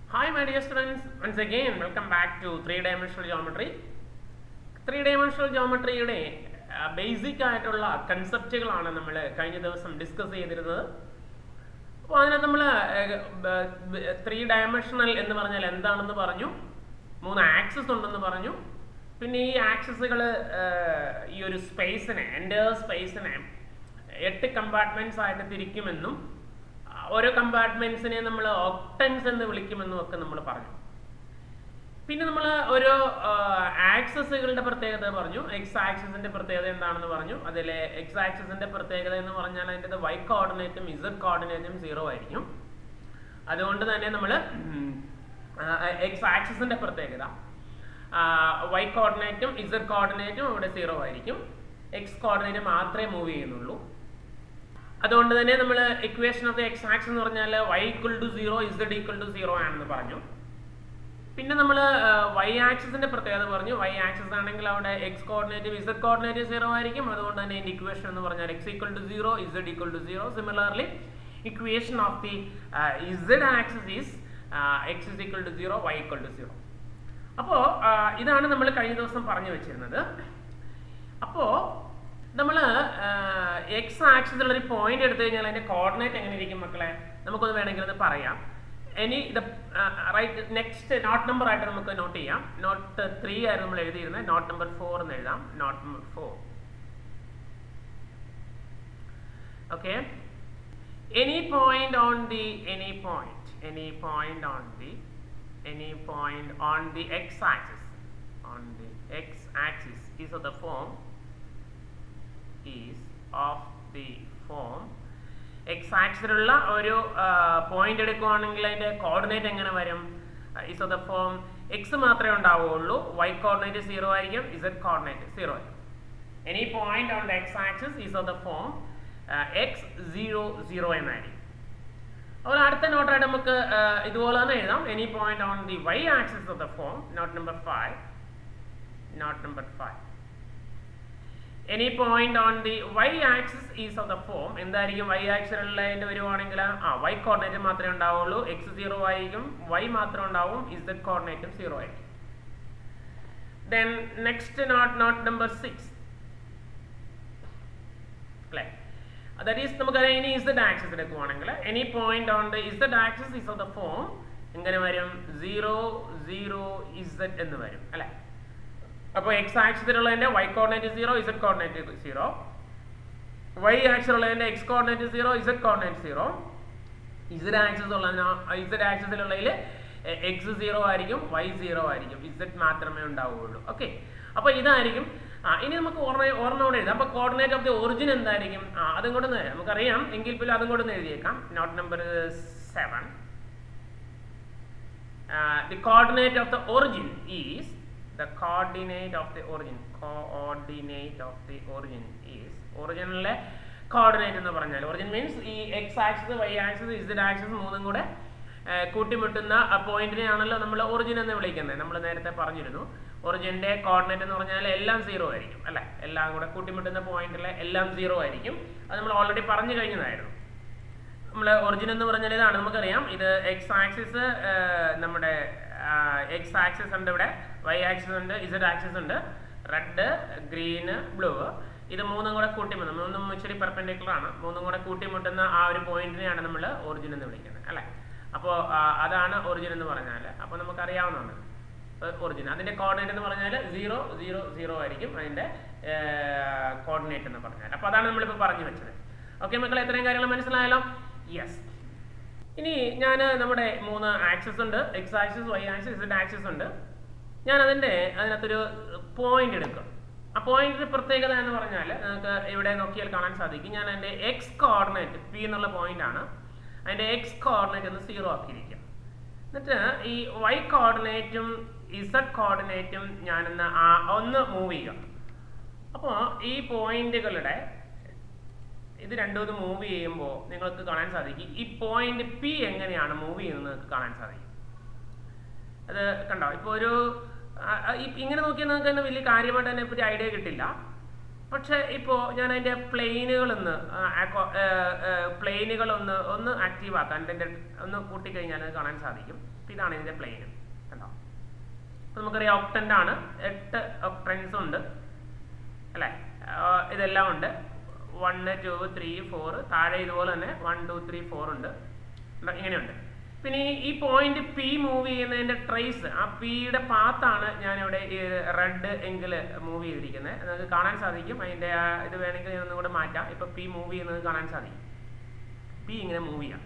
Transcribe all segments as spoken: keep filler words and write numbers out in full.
Hi my dear students, once again welcome back to three dimensional geometry. three dimensional geometry യുടെ basic ആയിട്ടുള്ള കൺസെപ്റ്റുകളാണ് നമ്മൾ കഴിഞ്ഞ ദിവസം ഡിസ്കസ് ചെയ്തിരുന്നത്. അപ്പോൾ അതിനകത്ത് നമ്മൾ ത്രീ ഡയമെൻഷണൽ എന്ന് പറഞ്ഞാൽ എന്താണെന്ന് പറഞ്ഞു, മൂന്ന് ആക്സിസ് ഉണ്ടെന്ന് പറഞ്ഞു. പിന്നെ ഈ ആക്സിസുകൾ ഈ ഒരു സ്പേസിനെ എൻ്റെ സ്പേസിനെ എട്ട് കമ്പാർട്ട്മെന്റ്സ് ആയിട്ട് തിരിക്കുമെന്നും ഓരോ കമ്പാർട്ട്മെന്റ്സിനെ നമ്മൾ ഒക്ടൻസ് എന്ന് വിളിക്കുമെന്നും ഒക്കെ നമ്മൾ പറഞ്ഞു. പിന്നെ നമ്മൾ ഓരോ ആക്സസുകളുടെ പ്രത്യേകത പറഞ്ഞു. എക്സ് ആക്സിസിന്റെ പ്രത്യേകത എന്താണെന്ന് പറഞ്ഞു. അതിലെ എക്സ് ആക്സിസിന്റെ പ്രത്യേകത എന്ന് പറഞ്ഞാൽ അതിൻ്റെ വൈ കോർഡിനേറ്റും ഇസഡ് കോർഡിനേറ്റും സീറോ ആയിരിക്കും. അതുകൊണ്ട് തന്നെ നമ്മൾ എക്സ് ആക്സിസിന്റെ പ്രത്യേകത വൈ കോർഡിനേറ്റും ഇസഡ് കോർഡിനേറ്റും ഇവിടെ സീറോ ആയിരിക്കും. എക്സ് കോർഡിനേറ്റ് മാത്രമേ മൂവ് ചെയ്യുന്നുള്ളൂ. അതുകൊണ്ട് തന്നെ നമ്മൾ equation of the X axis എന്ന് പറഞ്ഞാൽ Y equal to zero Z equal to zero ആണെന്ന് പറഞ്ഞു. പിന്നെ നമ്മൾ വൈ ആക്സിസിന്റെ പ്രത്യേകത പറഞ്ഞു. വൈ ആക്സിസ് ആണെങ്കിൽ അവിടെ X coordinate Z coordinate zero ആയിരിക്കും. അതുകൊണ്ട് തന്നെ ഇതിന്റെ ഇക്വേഷൻ എന്ന് പറഞ്ഞാൽ X equal to zero Z equal to zero. Similarly equation of the Z axis is X is equal to zero Y equal to zero. അപ്പോൾ ഇതാണ് നമ്മൾ കഴിഞ്ഞ ദിവസം പറഞ്ഞു വെച്ചിരുന്നത്. അപ്പോൾ നമ്മൾ എക്സ് ആക്സിസിലുള്ള ഒരു പോയിന്റ് എടുത്തു കഴിഞ്ഞാൽ അതിന്റെ കോർഡിനേറ്റ് എങ്ങനെ ഇരിക്കും മക്കളെ? നമുക്കൊന്ന് വേണമെങ്കിൽ അത് പറയാം. ഇനി ഇത് റൈറ്റ് നെക്സ്റ്റ് നോട്ട് നമ്പർ ആയിട്ട് നമുക്ക് നോട്ട് ചെയ്യാം. നോട്ട് ത്രീ ആയിരുന്നു നമ്മൾ എഴുതിയിരുന്നത്. നോട്ട് നമ്പർ ഫോർ എന്ന് എഴുതാം. Note number four. Okay, any point on the any point any point on the any point on the X axis on the X axis is of the form is of the form X ആക്സിസിലുള്ള ഒരു point എടുക്കുകയാണെങ്കിൽ അതിന്റെ coordinate എങ്ങനെ വരും? Is of the form X മാത്രമേ ഉണ്ടാവുകയുള്ളൂ. Y coordinate zero ആയിരിക്കും, Z coordinate zero ആയിരിക്കും. Any point on the X axis is of the form X zero zero എന്നായിരിക്കും. അതുപോലെ അടുത്ത നോട്ടായിട്ട് നമുക്ക് ഇതുപോലെ തന്നെ എഴുതാം. Any point on the Y axis of the form note number five note number five any point on the Y axis is of the form എന്തായിരിക്കും? Y ആക്സിസിലുള്ളതിന്റെ വരുവാണെങ്കിൽ ആ വൈ കോർഡിനേറ്റ് മാത്രമേ ഉണ്ടാവുള്ളൂ. എക്സ് സീറോ ആയിരിക്കും, വൈ മാത്രം ഉണ്ടാവും, Z കോർഡിനേറ്റും സീറോ ആയിരിക്കും. Then next note note number six അല്ലേ? ദാറ്റ് ഈസ് നമുക്കറിയാം. ഇനി ഇസഡ് ആക്സിസ് എടുക്കുവാണെങ്കിൽ any point on the Z axis is of the form എങ്ങനെ വരും? സീറോ സീറോ ഇസഡ് എന്ന് വരും അല്ലെ? അപ്പോൾ എക്സ് ആക്സിസിലുള്ളതിന്റെ Y coordinate zero Z coordinate zero, Y ആക്സിസിലുള്ളതിന്റെ X coordinate zero Z coordinate zero, Z axis ഉള്ളതിന് ഇസഡ് ആക്സിസിലുള്ളതിൽ എക്സ് സീറോ ആയിരിക്കും, വൈ സീറോ ആയിരിക്കും, ഇസഡ് മാത്രമേ ഉണ്ടാവുകയുള്ളൂ. ഓക്കെ, അപ്പോൾ ഇതായിരിക്കും. ആ ഇനി നമുക്ക് ഓർമ്മ ഓർമ്മയോടെ എഴുതാം. അപ്പോൾ കോർഡിനേറ്റ് ഓഫ് ദി ഒറിജിൻ എന്തായിരിക്കും? ആ അതും കൂടെ നമുക്കറിയാം, എങ്കിൽ പോലും അതും കൂടെ എഴുതിയേക്കാം. Note number seven the coordinate of the origin is the coordinate of the origin coordinate of the origin is original coordinate എന്ന് പറഞ്ഞാൽ origin means ഈ x axis y axis z axis മൂന്നും കൂടെ കൂട്ടിമുട്ടുന്ന പോയിന്റിനെ ആണല്ലോ നമ്മൾ ഒറിജിൻ എന്ന് വിളിക്കുന്നത്. നമ്മൾ നേരത്തെ പറഞ്ഞിരുന്നു ഒറിജിന്റെ കോർഡിനേറ്റ് എന്ന് പറഞ്ഞാൽ എല്ലാം സീറോ ആയിരിക്കും അല്ലെ? എല്ലാം കൂടെ കൂട്ടിമുട്ടുന്ന പോയിന്റിലെ എല്ലാം സീറോ ആയിരിക്കും. അത് നമ്മൾ ഓൾറെഡി പറഞ്ഞു കഴിഞ്ഞതായിരുന്നു. നമ്മൾ ഒറിജിൻ എന്ന് പറഞ്ഞാൽ ഇതാണ്. നമുക്കറിയാം ഇത് എക്സ് ആക്സിസ്, നമ്മുടെ എക്സ് ആക്സിസ് ഉണ്ട്, ഇവിടെ വൈ ആക്സിസ് ഉണ്ട്, ഇസഡ് ആക്സിസ് ഉണ്ട്, റെഡ് ഗ്രീന് ബ്ലൂ. ഇത് മൂന്നും കൂടെ കൂട്ടിമുട്ടും, മൂന്നും മുച്ചടി പെർപെൻഡിക്കുലർ ആണ്. മൂന്നും കൂടെ കൂട്ടിമുട്ടുന്ന ആ ഒരു പോയിന്റിനെയാണ് നമ്മൾ ഒറിജിൻ എന്ന് വിളിക്കുന്നത് അല്ലെ? അപ്പോൾ അതാണ് ഒറിജിൻ എന്ന് പറഞ്ഞാൽ. അപ്പോൾ നമുക്കറിയാവുന്നതാണ് ഒറിജിൻ. അതിന്റെ കോർഡിനേറ്റ് എന്ന് പറഞ്ഞാൽ സീറോ സീറോ സീറോ ആയിരിക്കും അതിന്റെ കോർഡിനേറ്റ് എന്ന് പറഞ്ഞാൽ. അപ്പോൾ അതാണ് നമ്മളിപ്പോൾ പറഞ്ഞു വെച്ചത്. ഓക്കെ മക്കളെ, എത്രയും കാര്യങ്ങൾ മനസ്സിലായല്ലോ? യെസ്. ഇനി ഞാൻ നമ്മുടെ മൂന്ന് ആക്സിസ് ഉണ്ട്, X axis, Y axis, Z axis ഉണ്ട്. ഞാൻ അതിൻ്റെ അതിനകത്തൊരു പോയിന്റ് എടുക്കും. ആ പോയിന്റിന്റെ പ്രത്യേകത എന്ന് പറഞ്ഞാൽ നമുക്ക് ഇവിടെ നോക്കിയാൽ കാണാൻ സാധിക്കും. ഞാൻ അതിൻ്റെ എക്സ് കോർഡിനേറ്റ് പി എന്നുള്ള പോയിന്റ് ആണ്, അതിൻ്റെ എക്സ് കോർഡിനേറ്റ് ഒന്ന് സീറോ ആക്കിയിരിക്കും. എന്നിട്ട് ഈ വൈ കോർഡിനേറ്റും ഇസഡ് കോർഡിനേറ്റും ഞാനൊന്ന് ഒന്ന് മൂവ് ചെയ്യുക. അപ്പോൾ ഈ പോയിന്റുകളുടെ ഇത് രണ്ടും ഇത് മൂവ് ചെയ്യുമ്പോൾ നിങ്ങൾക്ക് കാണാൻ സാധിക്കും ഈ പോയിന്റ് പി എങ്ങനെയാണ് മൂവ് ചെയ്യുന്നത് നിങ്ങൾക്ക് കാണാൻ സാധിക്കും. അത് കണ്ടോ? ഇപ്പോൾ ഒരു ഇങ്ങനെ നോക്കിയാൽ നിങ്ങൾക്ക് തന്നെ വലിയ കാര്യമായിട്ട് തന്നെ പറ്റി ഐഡിയ കിട്ടില്ല. പക്ഷെ ഇപ്പോൾ ഞാൻ അതിൻ്റെ പ്ലെയിനുകളൊന്ന് പ്ലെയിനുകളൊന്ന് ഒന്ന് ആക്റ്റീവ് ആക്കാൻ എൻ്റെ ഒന്ന് കൂട്ടിക്കഴിഞ്ഞാൽ അത് കാണാൻ സാധിക്കും. അപ്പോൾ ഇതാണ് ഇതിൻ്റെ പ്ലെയിൻ കണ്ടോ. അപ്പോൾ നമുക്കറിയാം ഒക്ടൻ്റ് ആണ്, എട്ട് ഒക്ടൻസ് ഉണ്ട് അല്ലേ, ഇതെല്ലാം ഉണ്ട്. വണ്ണ് ടു ത്രീ ഫോർ, താഴെ ഇതുപോലെ തന്നെ വൺ ടു ത്രീ ഫോർ ഉണ്ട്, ഇങ്ങനെയുണ്ട്. പിന്നെ ഈ പോയിന്റ് പി മൂവ് ചെയ്യുന്നതിൻ്റെ ട്രേസ്, ആ പിയുടെ പാത്താണ് ഞാനിവിടെ ഈ റെഡ് എങ്കിൽ മൂവ് ചെയ്തിരിക്കുന്നത്. നിങ്ങൾക്ക് കാണാൻ സാധിക്കും. അതിൻ്റെ ഇത് വേണമെങ്കിൽ ഞാൻ ഒന്നും കൂടെ മാറ്റാം. ഇപ്പോൾ പി മൂവ് ചെയ്യുന്നത് കാണാൻ സാധിക്കും. പി ഇങ്ങനെ മൂവ് ചെയ്യാം.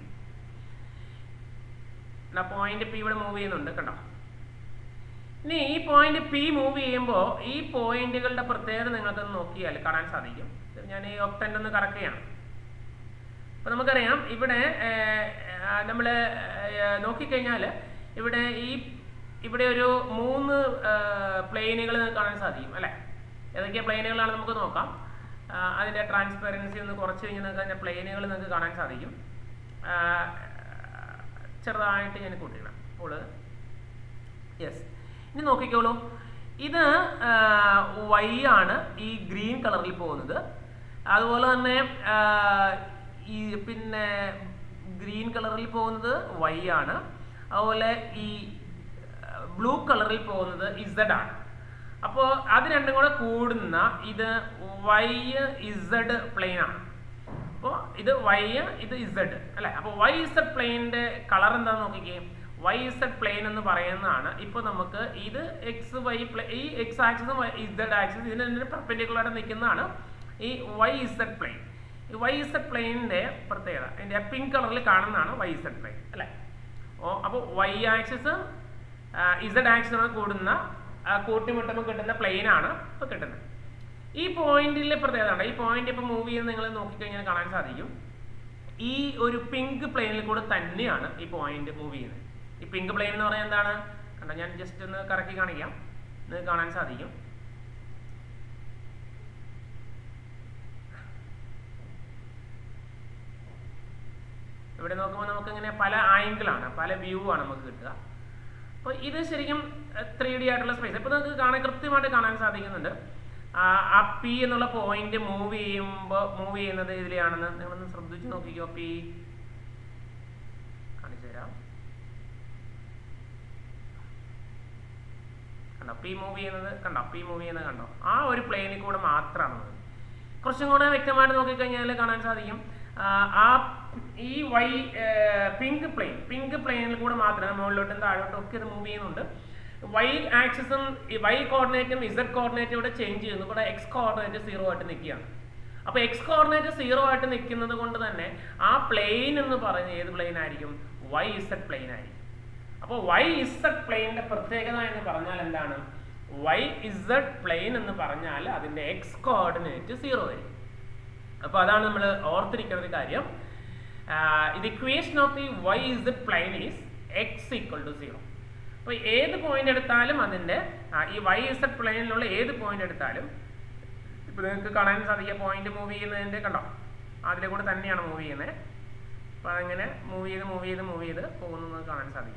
എന്നാ പോയിന്റ് പി ഇവിടെ മൂവ് ചെയ്യുന്നുണ്ട് കണ്ടോ. ഇനി ഈ പോയിന്റ് പി മൂവ് ചെയ്യുമ്പോൾ ഈ പോയിന്റുകളുടെ പ്രത്യേകത നിങ്ങൾക്ക് നോക്കിയാൽ കാണാൻ സാധിക്കും. ഞാൻ ഈ ഒക്ടൻ്റ് ഒന്ന് കറക്റ്റ് ചെയ്യണം. അപ്പോൾ നമുക്കറിയാം ഇവിടെ നമ്മൾ നോക്കിക്കഴിഞ്ഞാൽ ഇവിടെ ഈ ഇവിടെ ഒരു മൂന്ന് പ്ലെയിനുകൾ കാണാൻ സാധിക്കും അല്ലേ. ഏതൊക്കെയാണ് പ്ലെയിനുകളാണ് നമുക്ക് നോക്കാം. അതിൻ്റെ ട്രാൻസ്പെറൻസി ഒന്ന് കുറച്ച് കഴിഞ്ഞാൽ നിങ്ങൾക്ക് അതിൻ്റെ പ്ലെയിനുകൾ നിങ്ങൾക്ക് കാണാൻ സാധിക്കും. ചെറുതായിട്ട് ഞാൻ കൂട്ടിയിടാം. അപ്പോൾ യെസ്, ഇനി നോക്കിക്കോളൂ. ഇത് വൈ ആണ്, ഈ ഗ്രീൻ കളറിൽ പോകുന്നത്. അതുപോലെ തന്നെ ഈ പിന്നെ ഗ്രീൻ കളറിൽ പോകുന്നത് വൈ ആണ്. അതുപോലെ ഈ ബ്ലൂ കളറിൽ പോകുന്നത് ഇസഡ് ആണ്. അപ്പോൾ അത് രണ്ടും കൂടെ കൂടുന്ന ഇത് വൈ ഇസഡ് പ്ലെയിൻ ആണ്. അപ്പോൾ ഇത് വൈ ഇത് ഇസഡ് അല്ലേ. അപ്പോൾ വൈ ഇസഡ് പ്ലെയിനിൻ്റെ കളർ എന്താണെന്ന് നോക്കിക്കേ. വൈ ഇസഡ് പ്ലെയിൻ എന്ന് പറയുന്നതാണ്. ഇപ്പോൾ നമുക്ക് ഇത് എക്സ് വൈ പ്ലേ ഈ എക്സ് ആക്സിസും ഇസഡ് ആക്സിസും ഇതിന് തന്നെ പെർപെൻഡിക്കുലറായിട്ട് നിൽക്കുന്നതാണ് ഈ വൈ ഇസഡ് പ്ലെയിൻ. ഈ വൈ ഇസഡ് പ്ലെയിനിൻ്റെ പ്രത്യേകത അതിൻ്റെ പിങ്ക് കളറിൽ കാണുന്നതാണ് വൈ ഇസഡ് പ്ലെയിൻ അല്ലേ. ഓ അപ്പോൾ വൈ ആക്സിസും ഇസഡ് ആക്സിസും കൂടുന്ന കൂട്ടിമുട്ടുമ്പോൾ കിട്ടുന്ന പ്ലെയിനാണ് ഇപ്പോൾ കിട്ടുന്നത്. ഈ പോയിന്റിലെ പ്രത്യേകത ഉണ്ട്. ഈ പോയിന്റ് ഇപ്പോൾ മൂവ് ചെയ്യുന്നത് നിങ്ങൾ നോക്കിക്കഴിഞ്ഞാൽ കാണാൻ സാധിക്കും. ഈ ഒരു പിങ്ക് പ്ലെയിനിൽ കൂടെ തന്നെയാണ് ഈ പോയിന്റ് മൂവ് ചെയ്യുന്നത്. ഈ പിങ്ക് പ്ലെയിൻ എന്ന് പറയുന്നത് എന്താണ് കണ്ടോ. ഞാൻ ജസ്റ്റ് ഒന്ന് കറക്കി കാണിക്കാം, നിങ്ങൾക്ക് കാണാൻ സാധിക്കും. ഇവിടെ നോക്കുമ്പോൾ നമുക്ക് ഇങ്ങനെ പല ആംഗിളാണ്, പല വ്യൂ ആണ് നമുക്ക് കിട്ടുക. അപ്പോൾ ഇത് ശരിക്കും ത്രീ ഡി ആയിട്ടുള്ള സ്പേസ്. ഇപ്പോൾ നിങ്ങൾക്ക് കാണാൻ കൃത്യമായിട്ട് കാണാൻ സാധിക്കുന്നുണ്ട്. ആ പി എന്നുള്ള പോയിന്റ് മൂവ് ചെയ്യുമ്പോൾ മൂവ് ചെയ്യുന്നത് ഇതിലെയാണെന്ന് നിങ്ങളൊന്ന് ശ്രദ്ധിച്ച് നോക്കിക്കോ. പി കാണിച്ചു തരാം കണ്ടോ. പി മൂവ് ചെയ്യുന്നത് കണ്ടോ, പി മൂവ് ചെയ്യുന്നത് കണ്ടോ. ആ ഒരു പ്ലെയിനിൽ കൂടെ മാത്രമാണ്. കുറച്ചും കൂടെ വ്യക്തമായിട്ട് നോക്കിക്കഴിഞ്ഞാൽ കാണാൻ സാധിക്കും. ആ ഈ വൈ പിങ്ക് പ്ലെയിൻ പിങ്ക് പ്ലെയിനിൽ കൂടെ മാത്രമേ മുകളിലോട്ടും താഴോട്ടും ഒക്കെ ഇത് മൂവ് ചെയ്യുന്നുണ്ട്. വൈ ആക്സിസും വൈ കോർഡിനേറ്റും ഇസഡ് കോർഡിനേറ്റും ഇവിടെ ചേഞ്ച് ചെയ്യുന്നു. ഇവിടെ എക്സ് കോർഡിനേറ്റ് സീറോ ആയിട്ട് നിൽക്കുകയാണ്. അപ്പോൾ എക്സ് കോർഡിനേറ്റ് സീറോ ആയിട്ട് നിൽക്കുന്നത് കൊണ്ട് തന്നെ ആ പ്ലെയിൻ എന്ന് പറയുന്നത് ഏത് പ്ലെയിൻ ആയിരിക്കും? വൈ ഇസഡ് പ്ലെയിൻ ആയിരിക്കും. അപ്പോൾ വൈ ഇസഡ് പ്ലെയിനിന്റെ പ്രത്യേകത എന്ന് പറഞ്ഞാൽ എന്താണ്? വൈ ഇസഡ് പ്ലെയിൻ എന്ന് പറഞ്ഞാൽ അതിന്റെ എക്സ് കോർഡിനേറ്റ് സീറോ ആയിരിക്കും. അപ്പോൾ അതാണ് നമ്മൾ ഓർത്തിരിക്കുന്ന ഒരു കാര്യം. ഇത് equation of the Y Z plane is X equal to zero. അപ്പോൾ ഏത് പോയിന്റ് എടുത്താലും അതിൻ്റെ ഈ വൈ ഇസഡ് പ്ലെയിനിലുള്ള ഏത് പോയിന്റ് എടുത്താലും ഇപ്പോൾ നിങ്ങൾക്ക് കാണാൻ സാധിക്കുക പോയിന്റ് മൂവ് ചെയ്യുന്നതിൻ്റെ കണ്ടോ, അതിലെ കൂടെ തന്നെയാണ് മൂവ് ചെയ്യുന്നത്. അപ്പോൾ അതങ്ങനെ മൂവ് ചെയ്ത് മൂവ് ചെയ്ത് മൂവ് ചെയ്ത് പോകുന്നത് കാണാൻ സാധിക്കും.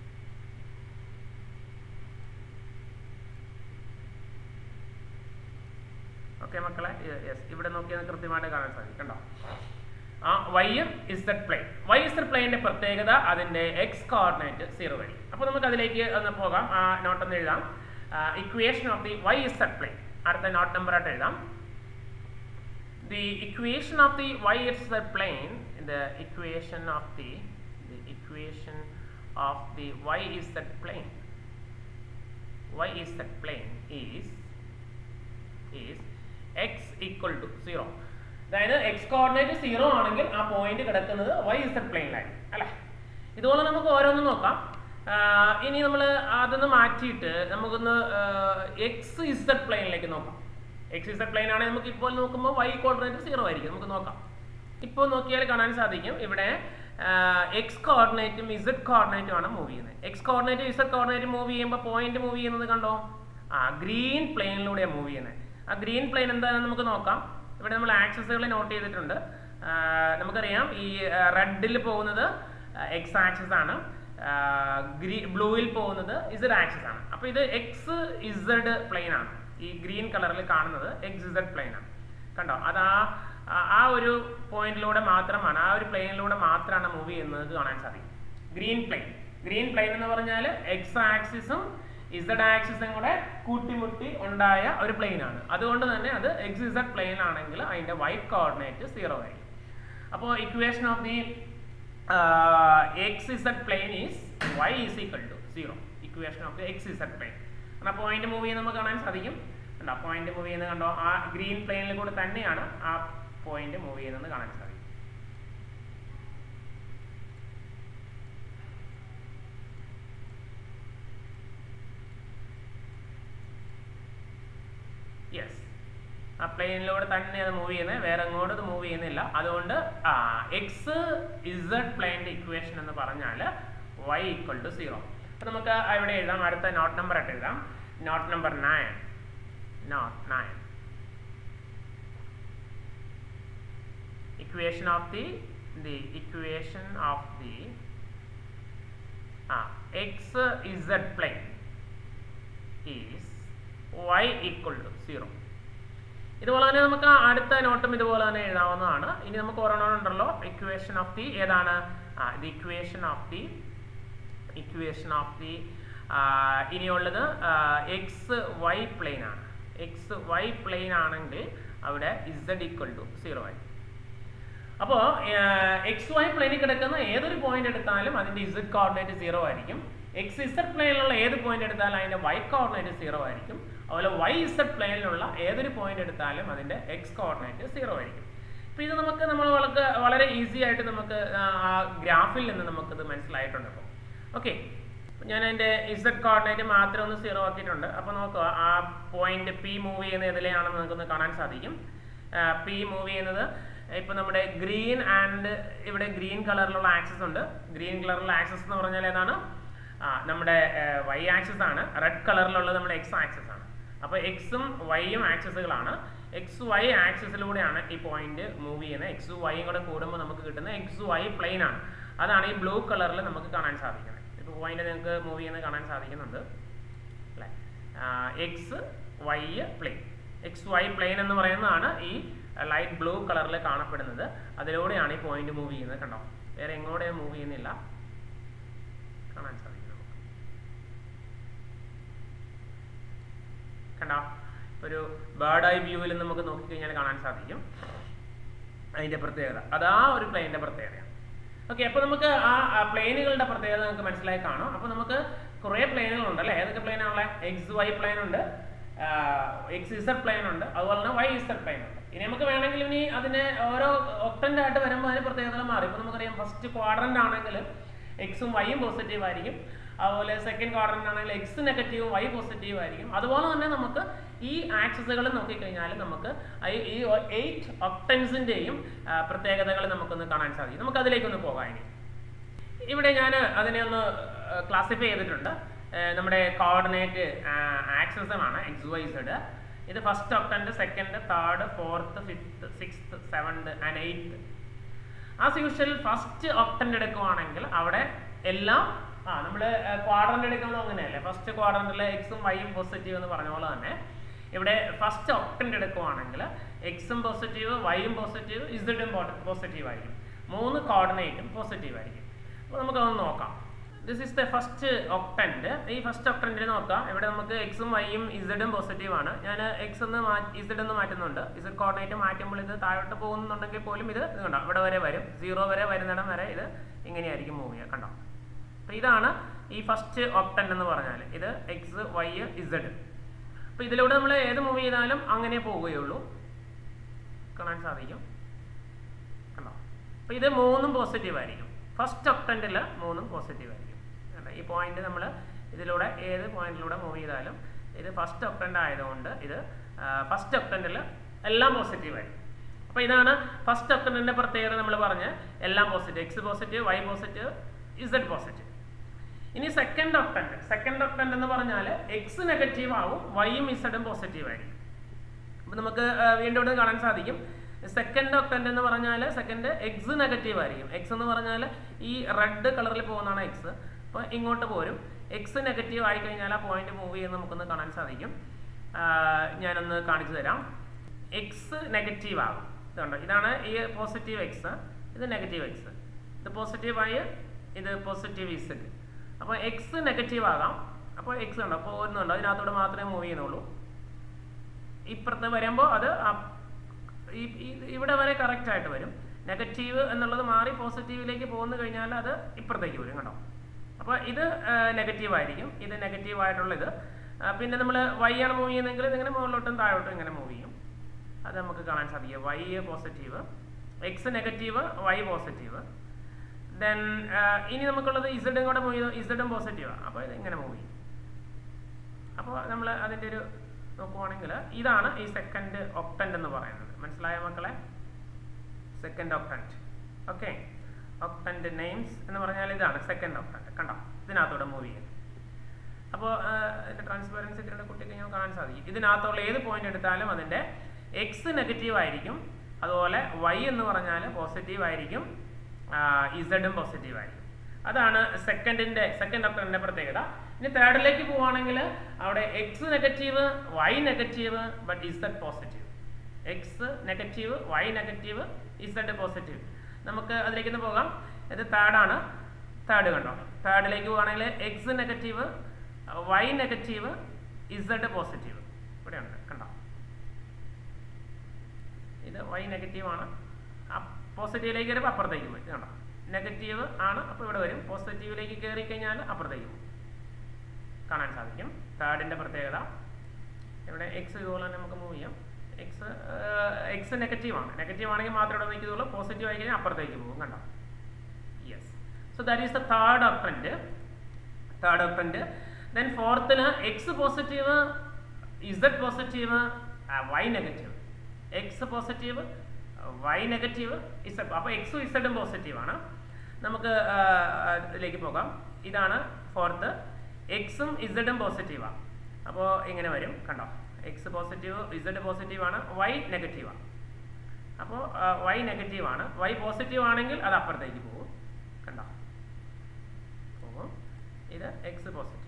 ഓക്കെ മക്കളെ, യെസ്, ഇവിടെ നോക്കിയാൽ കൃത്യമായിട്ട് കാണാൻ സാധിക്കും കണ്ടോ. ആ Y Z plane Y Z പ്ലെയിനിന്റെ പ്രത്യേകത അതിന്റെ എക്സ് കോർഡിനേറ്റ് സീറോ വഴി. അപ്പോൾ നമുക്ക് അതിലേക്ക് ഒന്ന് പോകാം. ആ നോട്ട് ഒന്ന് എഴുതാം. Equation of the Y Z plane അടുത്ത നോട്ട് നമ്പർ ആയിട്ട് എഴുതാം. The equation of the Y Z plane the equation of the the equation of the Y Z plane Y Z plane is is X equal to zero. അതായത് X coordinate zero ആണെങ്കിൽ ആ point കിടക്കുന്നത് Y Z പ്ലെയിനിലായിരിക്കും അല്ലേ. ഇതുപോലെ നമുക്ക് ഓരോന്നും നോക്കാം. ഇനി നമ്മൾ അതൊന്ന് മാറ്റിയിട്ട് നമുക്കൊന്ന് എക്സ് ഇസഡ് പ്ലെയിനിലേക്ക് നോക്കാം. എക്സ് ഇസഡ് പ്ലെയിൻ ആണെങ്കിൽ നമുക്ക് ഇപ്പോൾ നോക്കുമ്പോൾ വൈ കോർഡിനേറ്റ് സീറോ ആയിരിക്കും. നമുക്ക് നോക്കാം. ഇപ്പോൾ നോക്കിയാൽ കാണാൻ സാധിക്കും ഇവിടെ എക്സ് കോർഡിനേറ്റും ഇസഡ് കോർഡിനേറ്റും ആണ് മൂവ് ചെയ്യുന്നത്. എക്സ് കോർഡിനേറ്റും ഇസഡ് കോർഡിനേറ്റും മൂവ് ചെയ്യുമ്പോൾ പോയിന്റ് മൂവ് ചെയ്യുന്നത് കണ്ടോ, ആ ഗ്രീൻ പ്ലെയിനിലൂടെയാണ് മൂവ് ചെയ്യുന്നത്. ആ ഗ്രീൻ പ്ലെയിൻ എന്താണെന്ന് നമുക്ക് നോക്കാം. ഇവിടെ നമ്മൾ ആക്സസുകൾ നോട്ട് ചെയ്തിട്ടുണ്ട്. നമുക്കറിയാം ഈ റെഡിൽ പോകുന്നത് എക്സ് ആക്സിസ് ആണ്, ഗ്രീ ബ്ലൂവിൽ പോകുന്നത് ഇസഡ് ആക്സിസ് ആണ്. അപ്പോൾ ഇത് എക്സ് ഇസഡ് പ്ലെയിൻ ആണ്. ഈ ഗ്രീൻ കളറിൽ കാണുന്നത് എക്സ് ഇസഡ് പ്ലെയിൻ ആണ് കണ്ടോ. അത് ആ ആ ഒരു പോയിന്റിലൂടെ മാത്രമാണ്, ആ ഒരു പ്ലെയിനിലൂടെ മാത്രമാണ് മൂവ് ചെയ്യുന്നത് കാണാൻ സാധിക്കും. ഗ്രീൻ പ്ലെയിൻ ഗ്രീൻ പ്ലെയിൻ എന്ന് പറഞ്ഞാൽ എക്സ് ആക്സിസും ഇസഡ് ആക്സിസും കൂടെ കൂട്ടിമുട്ടി ഉണ്ടായ ഒരു പ്ലെയിൻ ആണ്. അതുകൊണ്ട് തന്നെ അത് എക്സ് ഇസഡ് പ്ലെയിൻ ആണെങ്കിൽ അതിന്റെ വൈറ്റ് കോർഡിനേറ്റ് സീറോ ആയിരിക്കും. അപ്പോൾ equation of the X Z plane is Y is equal to zero. Equation of the X Z plane. കാരണം പോയിന്റ് മൂവ് ചെയ്യുന്ന നമുക്ക് കാണാൻ സാധിക്കും. കണ്ടോ പോയിന്റ് മൂവ് ചെയ്യുന്നത് കണ്ടോ, ആ ഗ്രീൻ പ്ലെയിനിൽ കൂടെ തന്നെയാണ് ആ പോയിന്റ് മൂവ് ചെയ്യുന്നത് കാണാൻ സാധിക്കും. യെസ്, ആ പ്ലെയിനിലൂടെ തന്നെ അത് മൂവ് ചെയ്യുന്നത്, വേറെ എങ്ങോട്ടും അത് മൂവ് ചെയ്യുന്നില്ല. അതുകൊണ്ട് എക്സ് ഇസഡ് പ്ലെയിൻ്റെ ഇക്വേഷൻ എന്ന് പറഞ്ഞാൽ വൈ ഈക്വൽ ടു സീറോ. അപ്പം നമുക്ക് ഇവിടെ എഴുതാം, അടുത്ത നോട്ട് നമ്പർ ആയിട്ട് എഴുതാം. Note number nine. Note nine. Equation of the the equation of the X Z plane is y equal to zero. ഇതുപോലെ തന്നെ നമുക്ക് അടുത്ത നോട്ടും ഇതുപോലെ തന്നെ എഴുതാവുന്നതാണ്. ഇനി നമുക്ക് ഓരോന്നും ഉണ്ടല്ലോ, ഇക്വേഷൻ ഓഫ് ദി ഏതാണ്, the equation of the equation of the ഇനിയുള്ളത് എക്സ് വൈ പ്ലെയിൻ ആണ്. എക്സ് വൈ പ്ലെയിൻ ആണെങ്കിൽ അവിടെ ഇസഡ് ഈക്വൽ ടു സീറോ ആയി. അപ്പോൾ എക്സ് വൈ പ്ലെയിനിൽ കിടക്കുന്ന ഏതൊരു പോയിന്റ് എടുത്താലും അതിന്റെ ഇസഡ് കോർഡിനേറ്റ് സീറോ ആയിരിക്കും. എക്സ് ഇസഡ് പ്ലെയിനിലുള്ള ഏത് പോയിന്റ് എടുത്താലും അതിന്റെ വൈ കോർഡിനേറ്റ് സീറോ ആയിരിക്കും. അതുപോലെ വൈ ഇസഡ് പ്ലെയിനിലുള്ള ഏതൊരു പോയിന്റ് എടുത്താലും അതിന്റെ എക്സ് കോർഡിനേറ്റ് സീറോ ആയിരിക്കും. അപ്പോൾ ഇത് നമുക്ക് നമ്മൾ വളരെ വളരെ ഈസി ആയിട്ട് നമുക്ക് ആ ഗ്രാഫിൽ നിന്ന് നമുക്കിത് മനസ്സിലായിട്ടുണ്ട്. അപ്പോൾ ഓക്കെ, ഞാൻ അതിന്റെ ഇസഡ് കോർഡിനേറ്റ് മാത്രം ഒന്ന് സീറോ ആക്കിയിട്ടുണ്ട്. അപ്പോൾ നോക്കുക, ആ പോയിന്റ് പി മൂവ് ചെയ്യുന്ന ഏതിലെയാണെന്ന് നമുക്കൊന്ന് കാണാൻ സാധിക്കും. പി മൂവ് ചെയ്യുന്നത് ഇപ്പൊ നമ്മുടെ ഗ്രീൻ ആൻഡ് ഇവിടെ ഗ്രീൻ കളറിലുള്ള ആക്സിസ് ഉണ്ട്. ഗ്രീൻ കളറിലുള്ള ആക്സിസ് എന്ന് പറഞ്ഞാൽ ഏതാണ്, നമ്മുടെ വൈ ആക്സിസ് ആണ്. റെഡ് കളറിലുള്ളത് നമ്മുടെ എക്സ് ആക്സിസ് ആണ്. അപ്പോൾ എക്സും വൈയും ആക്സിസുകളാണ്. എക്സ് വൈ ആക്സിസിലൂടെയാണ് ഈ പോയിന്റ് മൂവ് ചെയ്യുന്നത്. എക്സ് വൈയും കൂടെ കൂടുമ്പോൾ നമുക്ക് കിട്ടുന്ന എക്സ് വൈ പ്ലെയിൻ ആണ്. അതാണ് ഈ ബ്ലൂ കളറിൽ നമുക്ക് കാണാൻ സാധിക്കുന്നത്. ഇപ്പോൾ പോയിന്റ് നിങ്ങൾക്ക് മൂവ് ചെയ്യുന്നത് കാണാൻ സാധിക്കുന്നുണ്ട് അല്ലേ. X Y plane, X Y plane എന്ന് പറയുന്നതാണ് ഈ ലൈറ്റ് ബ്ലൂ കളറിൽ കാണപ്പെടുന്നത്. അതിലൂടെയാണ് ഈ പോയിന്റ് മൂവ് ചെയ്യുന്നത്. കണ്ടോ, വേറെ എങ്ങോട്ടും മൂവ് ചെയ്യുന്നില്ല, കാണാൻ സാധിക്കും. കണ്ടോ, ഒരു ബേർഡ് ഐ വ്യൂവിൽ നമുക്ക് നോക്കിക്കഴിഞ്ഞാൽ കാണാൻ സാധിക്കും അതിന്റെ പ്രത്യേകത. അതാ ഒരു പ്ലെയിനിന്റെ പ്രത്യേകതയാണ്. ഓക്കെ, അപ്പോൾ നമുക്ക് ആ പ്ലെയിനുകളുടെ പ്രത്യേകത നമുക്ക് മനസ്സിലായി കാണും. അപ്പോൾ നമുക്ക് കുറേ പ്ലെയിനുകളുണ്ട് അല്ലേ. ഏതൊക്കെ പ്ലെയിനാണുള്ള, എക്സ് വൈ പ്ലെയിൻ ഉണ്ട്, എക്സ് ഇസഡ് പ്ലെയിൻ ഉണ്ട്, അതുപോലെ തന്നെ വൈ ഇസഡ് പ്ലെയിൻ ഉണ്ട്. ഇനി നമുക്ക് വേണമെങ്കിൽ ഇനി അതിനെ ഓരോ ഒക്ടന്റ് ആയിട്ട് വരുമ്പോൾ അതിന് പ്രത്യേകതകൾ മാറി. ഇപ്പോൾ നമുക്കറിയാം, ഫസ്റ്റ് ക്വാഡ്രന്റ് ആണെങ്കിൽ എക്സും വൈയും പോസിറ്റീവ് ആയിരിക്കും. അതുപോലെ സെക്കൻഡ് ക്വാഡ്രന്റ് ആണെങ്കിൽ എക്സ് നെഗറ്റീവും വൈ പോസിറ്റീവ് ആയിരിക്കും. അതുപോലെ തന്നെ നമുക്ക് ഈ ആക്സിസുകൾ നോക്കിക്കഴിഞ്ഞാൽ നമുക്ക് ഈ എയ്റ്റ് ഒക്ടൻസിന്റെയും പ്രത്യേകതകൾ നമുക്കൊന്ന് കാണാൻ സാധിക്കും. നമുക്ക് അതിലേക്കൊന്ന് പോകാം. ഇനി ഇവിടെ ഞാൻ അതിനെ ഒന്ന് ക്ലാസിഫൈ ചെയ്തിട്ടുണ്ട്. നമ്മുടെ കോർഡിനേറ്റ് ആക്സിസുമാണ് എക്സ് വൈ സെഡ്. ഇത് first octant, second, third, fourth, fifth, sixth, seventh and eighth. As usual first octant എടുക്കുവാണെങ്കിൽ അവിടെ എല്ലാം ആ നമ്മൾ ക്വാഡ്രന്റ് എടുക്കുന്നത് അങ്ങനെയല്ലേ. ഫസ്റ്റ് ക്വാഡ്രന്റിൽ എക്സും വൈയും പോസിറ്റീവ് എന്ന് പറഞ്ഞ പോലെ തന്നെ ഇവിടെ ഫസ്റ്റ് ഒക്ടന്റ് എടുക്കുവാണെങ്കിൽ എക്സും പോസിറ്റീവ്, വൈയും പോസിറ്റീവ്, ഇസഡും പോസിറ്റീവ് ആയിരിക്കും. മൂന്ന് കോർഡിനേറ്റും പോസിറ്റീവ് ആയിരിക്കും. അപ്പോൾ നമുക്കതൊന്ന് നോക്കാം. This is the first octant. ഈ ഫസ്റ്റ് ഒക്ടന്റിൽ നോക്കാം, ഇവിടെ നമുക്ക് എക്സും വൈയും ഇസഡും പോസിറ്റീവ് ആണ്. ഞാൻ എക്സ് എന്ന് ഇസഡ് എന്ന് മാറ്റുന്നുണ്ട്. ഇസഡ് കോർഡിനേറ്റ് മാറ്റുമ്പോൾ ഇത് താഴോട്ട് പോകുന്നുണ്ടെങ്കിൽ പോലും ഇത് ഇത് കണ്ടോ ഇവിടെ വരെ വരും. സീറോ വരെ വരുന്നിടം വരെ ഇത് ഇങ്ങനെയായിരിക്കും മൂവ് ചെയ്യുക. കണ്ടോ, അപ്പോൾ ഇതാണ് ഈ ഫസ്റ്റ് ഒക്ടന്റ് എന്ന് പറഞ്ഞാൽ. ഇത് എക്സ് വൈ ഇസഡ്. അപ്പോൾ ഇതിലൂടെ നമ്മൾ ഏത് മൂവ് ചെയ്താലും അങ്ങനെ പോവുകയുള്ളൂ, കാണാൻ സാധിക്കും. കണ്ടോ, അപ്പോൾ ഇത് മൂന്നും പോസിറ്റീവ് ആയിരിക്കും. ഫസ്റ്റ് ഒക്ടന്റിൽ മൂന്നും പോസിറ്റീവ് ആയിരിക്കും. ഈ പോയിന്റ് നമ്മൾ ഇതിലൂടെ ഏത് പോയിന്റിലൂടെ മൂവ് ചെയ്താലും ഇത് ഫസ്റ്റ് ഒക്ടന്റ് ആയതുകൊണ്ട് ഇത് ഫസ്റ്റ് ഒക്ടന്റിൽ എല്ലാം പോസിറ്റീവ് ആയിരിക്കും. അപ്പോൾ ഇതാണ് ഫസ്റ്റ് ഒക്ടന്റിന്റെ പ്രത്യേകത. നമ്മൾ പറഞ്ഞ് എല്ലാം positive, X positive, Y positive, Z positive. ഇനി സെക്കൻഡ് ഒക്ടന്റ്. സെക്കൻഡ് ഒക്ടന്റ് എന്ന് പറഞ്ഞാൽ എക്സ് നെഗറ്റീവ് ആവും, വൈയും ഇസഡും പോസിറ്റീവ് ആയിരിക്കും. അപ്പോൾ നമുക്ക് വീണ്ടും ഇവിടെ കാണാൻ സാധിക്കും സെക്കൻഡ് ഒക്ടന്റ് എന്ന് പറഞ്ഞാൽ സെക്കൻഡ് എക്സ് നെഗറ്റീവ് ആയിരിക്കും. എക്സ് എന്ന് പറഞ്ഞാൽ ഈ റെഡ് കളറിൽ പോകുന്നതാണ് എക്സ്. അപ്പോൾ ഇങ്ങോട്ട് പോരും. എക്സ് നെഗറ്റീവ് ആയി കഴിഞ്ഞാൽ ആ പോയിന്റ് മൂവ് ചെയ്യുന്നത് നമുക്കൊന്ന് കാണാൻ സാധിക്കും. ഞാനൊന്ന് കാണിച്ചു തരാം. എക്സ് നെഗറ്റീവ് ആകും. ഇതുണ്ട്, ഇതാണ് ഈ പോസിറ്റീവ് എക്സ്, ഇത് നെഗറ്റീവ് എക്സ്. ഇത് പോസിറ്റീവായി ഇത് പോസിറ്റീവ് ഇസഡ്. അപ്പോൾ എക്സ് നെഗറ്റീവ് ആകാം. അപ്പോൾ എക്സ് ഉണ്ട്, അപ്പോൾ ഒന്നുണ്ട്, അതിനകത്തൂടെ മാത്രമേ മൂവ് ചെയ്യുന്നുള്ളൂ. ഇപ്പുറത്ത് വരുമ്പോൾ അത് ഇവിടെ വരെ കറക്റ്റ് ആയിട്ട് വരും. നെഗറ്റീവ് എന്നുള്ളത് മാറി പോസിറ്റീവിലേക്ക് പോകുന്നു കഴിഞ്ഞാൽ അത് ഇപ്പുറത്തേക്ക് വരും കേട്ടോ. അപ്പോൾ ഇത് നെഗറ്റീവ് ആയിരിക്കും, ഇത് നെഗറ്റീവ് ആയിട്ടുള്ള ഇത്. പിന്നെ നമ്മൾ വൈ ആണ് മൂവ് ചെയ്യുന്നതെങ്കിൽ ഇതിങ്ങനെ മുകളിലോട്ടും താഴോട്ടും ഇങ്ങനെ മൂവ് ചെയ്യും. അത് നമുക്ക് കാണാൻ സാധിക്കും. Y positive, X negative, Y positive. Then ഇനി നമുക്കുള്ളത് ഇസഡും കൂടെ മൂവ് ചെയ്തു, ഇസഡും പോസിറ്റീവാണ്. അപ്പോൾ ഇത് ഇങ്ങനെ മൂവ് ചെയ്യും. അപ്പോൾ നമ്മൾ അതിൻ്റെ ഒരു നോക്കുവാണെങ്കിൽ ഇതാണ് ഈ സെക്കൻഡ് ഒക്ടന്റ് എന്ന് പറയുന്നത്. മനസ്സിലായ മക്കളെ? Second octant. Okay, octant names എന്ന് പറഞ്ഞാൽ ഇതാണ് സെക്കൻഡ് ഒക്ടന്റ്. കണ്ടോ, ഇതിനകത്തൂടെ മൂവ് ചെയ്യുന്നത്. അപ്പോൾ ഇതിൻ്റെ ട്രാൻസ്പെറൻസി ഇതിൻ്റെ കുട്ടിക്ക് ഞാൻ കാണാൻ സാധിക്കും. ഇതിനകത്തുള്ള ഏത് പോയിന്റ് എടുത്താലും അതിൻ്റെ എക്സ് നെഗറ്റീവ് ആയിരിക്കും, അതുപോലെ വൈ എന്ന് പറഞ്ഞാൽ പോസിറ്റീവ് ആയിരിക്കും, ഇസഡും പോസിറ്റീവ് ആയിരിക്കും. അതാണ് സെക്കൻഡിൻ്റെ സെക്കൻഡ് ഒക്ടന്റിൻ്റെ പ്രത്യേകത. ഇനി തേർഡിലേക്ക് പോവുകയാണെങ്കിൽ അവിടെ X negative, Y negative, but Z positive. X negative, Y negative, Z positive. നമുക്ക് അതിലേക്ക് പോകാം. ഇത് തേർഡാണ്. തേർഡ് കണ്ടോ, തേർഡിലേക്ക് പോവുകയാണെങ്കിൽ X negative, Y negative, Z positive. ഇവിടെയുണ്ട് കണ്ടോ, ഇത് വൈ നെഗറ്റീവ് ആണ്. പോസിറ്റീവിലേക്ക് വരുമ്പോൾ അപ്പുറത്തേക്ക് പോയി കണ്ടോ, നെഗറ്റീവ് ആണ്, അപ്പോൾ ഇവിടെ വരും. പോസിറ്റീവിലേക്ക് കയറി കഴിഞ്ഞാൽ അപ്പുറത്തേക്ക് പോകും. കാണാൻ സാധിക്കും തേർഡിൻ്റെ പ്രത്യേകത. ഇവിടെ എക്സ് ഇതുപോലെ തന്നെ നമുക്ക് മൂവ് ചെയ്യാം. എക്സ് എക്സ് നെഗറ്റീവ് ആണ്, നെഗറ്റീവ് ആണെങ്കിൽ മാത്രമേ ഇവിടെ നിൽക്കുന്നുള്ളൂ. പോസിറ്റീവ് ആയി കഴിഞ്ഞാൽ അപ്പുറത്തേക്ക് പോകും കണ്ടോ. Yes, so that is the third octant. Third octant. Then ഫോർത്തിന് X positive, Z positive, Y negative. X positive, Y negative, Z. അപ്പോൾ എക്സും ഇസഡും പോസിറ്റീവ് ആണ്. നമുക്ക് ഇതിലേക്ക് പോകാം. ഇതാണ് ഫോർത്ത്. എക്സും ഇസഡും പോസിറ്റീവാണ്. അപ്പോൾ ഇങ്ങനെ വരും കണ്ടോ, എക്സ് പോസിറ്റീവ്, ഇസഡ് പോസിറ്റീവ് ആണ്, വൈ നെഗറ്റീവ് ആണ്. അപ്പോൾ വൈ നെഗറ്റീവ് ആണ്. വൈ പോസിറ്റീവ് ആണെങ്കിൽ അത് അപ്പുറത്തേക്ക് പോകും കണ്ടോ, പോകും. ഇത് എക്സ് പോസിറ്റീവ്,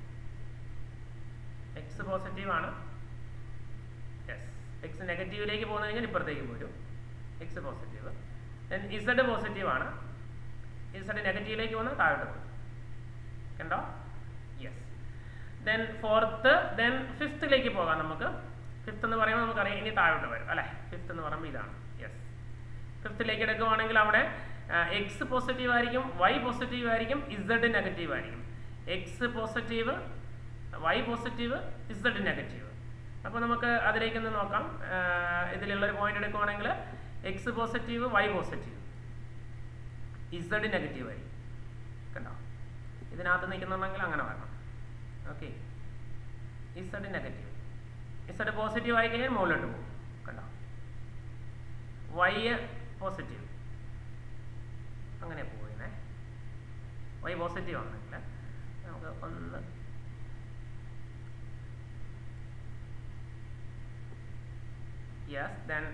എക്സ് പോസിറ്റീവ് ആണ്. യെസ്, എക്സ് നെഗറ്റീവിലേക്ക് പോകുന്ന കഴിഞ്ഞാൽ ഇപ്പുറത്തേക്ക് പോരും, X positive. Then Z positive ആണ്, ഇസഡ് നെഗറ്റീവിലേക്ക് പോകുന്ന താഴോട്ട് പോകും കണ്ടോ. Yes, then fourth. ദെൻ ഫിഫ്ത്തിലേക്ക് പോകാം നമുക്ക്. ഫിഫ്ത്ത് എന്ന് പറയുമ്പോൾ നമുക്കറിയാം ഇനി താഴോട്ട് വരും അല്ലേ. ഫിഫ്ത്ത് എന്ന് പറയുമ്പോൾ ഇതാണ്. യെസ്, ഫിഫ്ത്തിലേക്ക് എടുക്കുവാണെങ്കിൽ അവിടെ എക്സ് പോസിറ്റീവ് ആയിരിക്കും, വൈ പോസിറ്റീവ് ആയിരിക്കും, ഇസഡ് നെഗറ്റീവ് ആയിരിക്കും. X positive, Y positive, Z negative. അപ്പോൾ നമുക്ക് അതിലേക്കൊന്ന് നോക്കാം. ഇതിലുള്ളൊരു പോയിന്റ് എടുക്കുവാണെങ്കിൽ X positive, Y positive, Z negative ആയിരിക്കും കണ്ടോ. ഇതിനകത്ത് നിൽക്കുന്നുണ്ടെങ്കിൽ അങ്ങനെ വരണം. Okay, Z negative, Z positive ആയി കഴിഞ്ഞാൽ മുകളിലോട്ട് പോകും കണ്ടോ. വൈ പോസിറ്റീവ്, അങ്ങനെ പോകുന്നേ. വൈ പോസിറ്റീവ് ആണെങ്കിൽ നമുക്ക് ഒന്ന് യെസ്. ദെൻ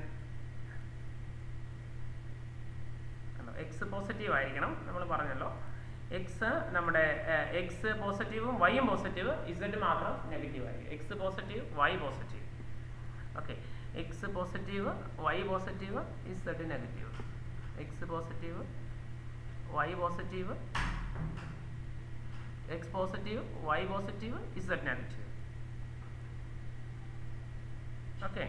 കണ്ടോ, എക്സ് പോസിറ്റീവ് ആയിരിക്കണം നമ്മൾ പറഞ്ഞല്ലോ. എക്സ് നമ്മുടെ എക്സ് പോസിറ്റീവും വൈയും പോസിറ്റീവ്, ഇസഡ് മാത്രം നെഗറ്റീവ് ആയിരിക്കും. X positive, Y positive. Okay, X positive, Y positive, Z negative. X positive, Y positive, X positive, Y positive, Z negative. Okay,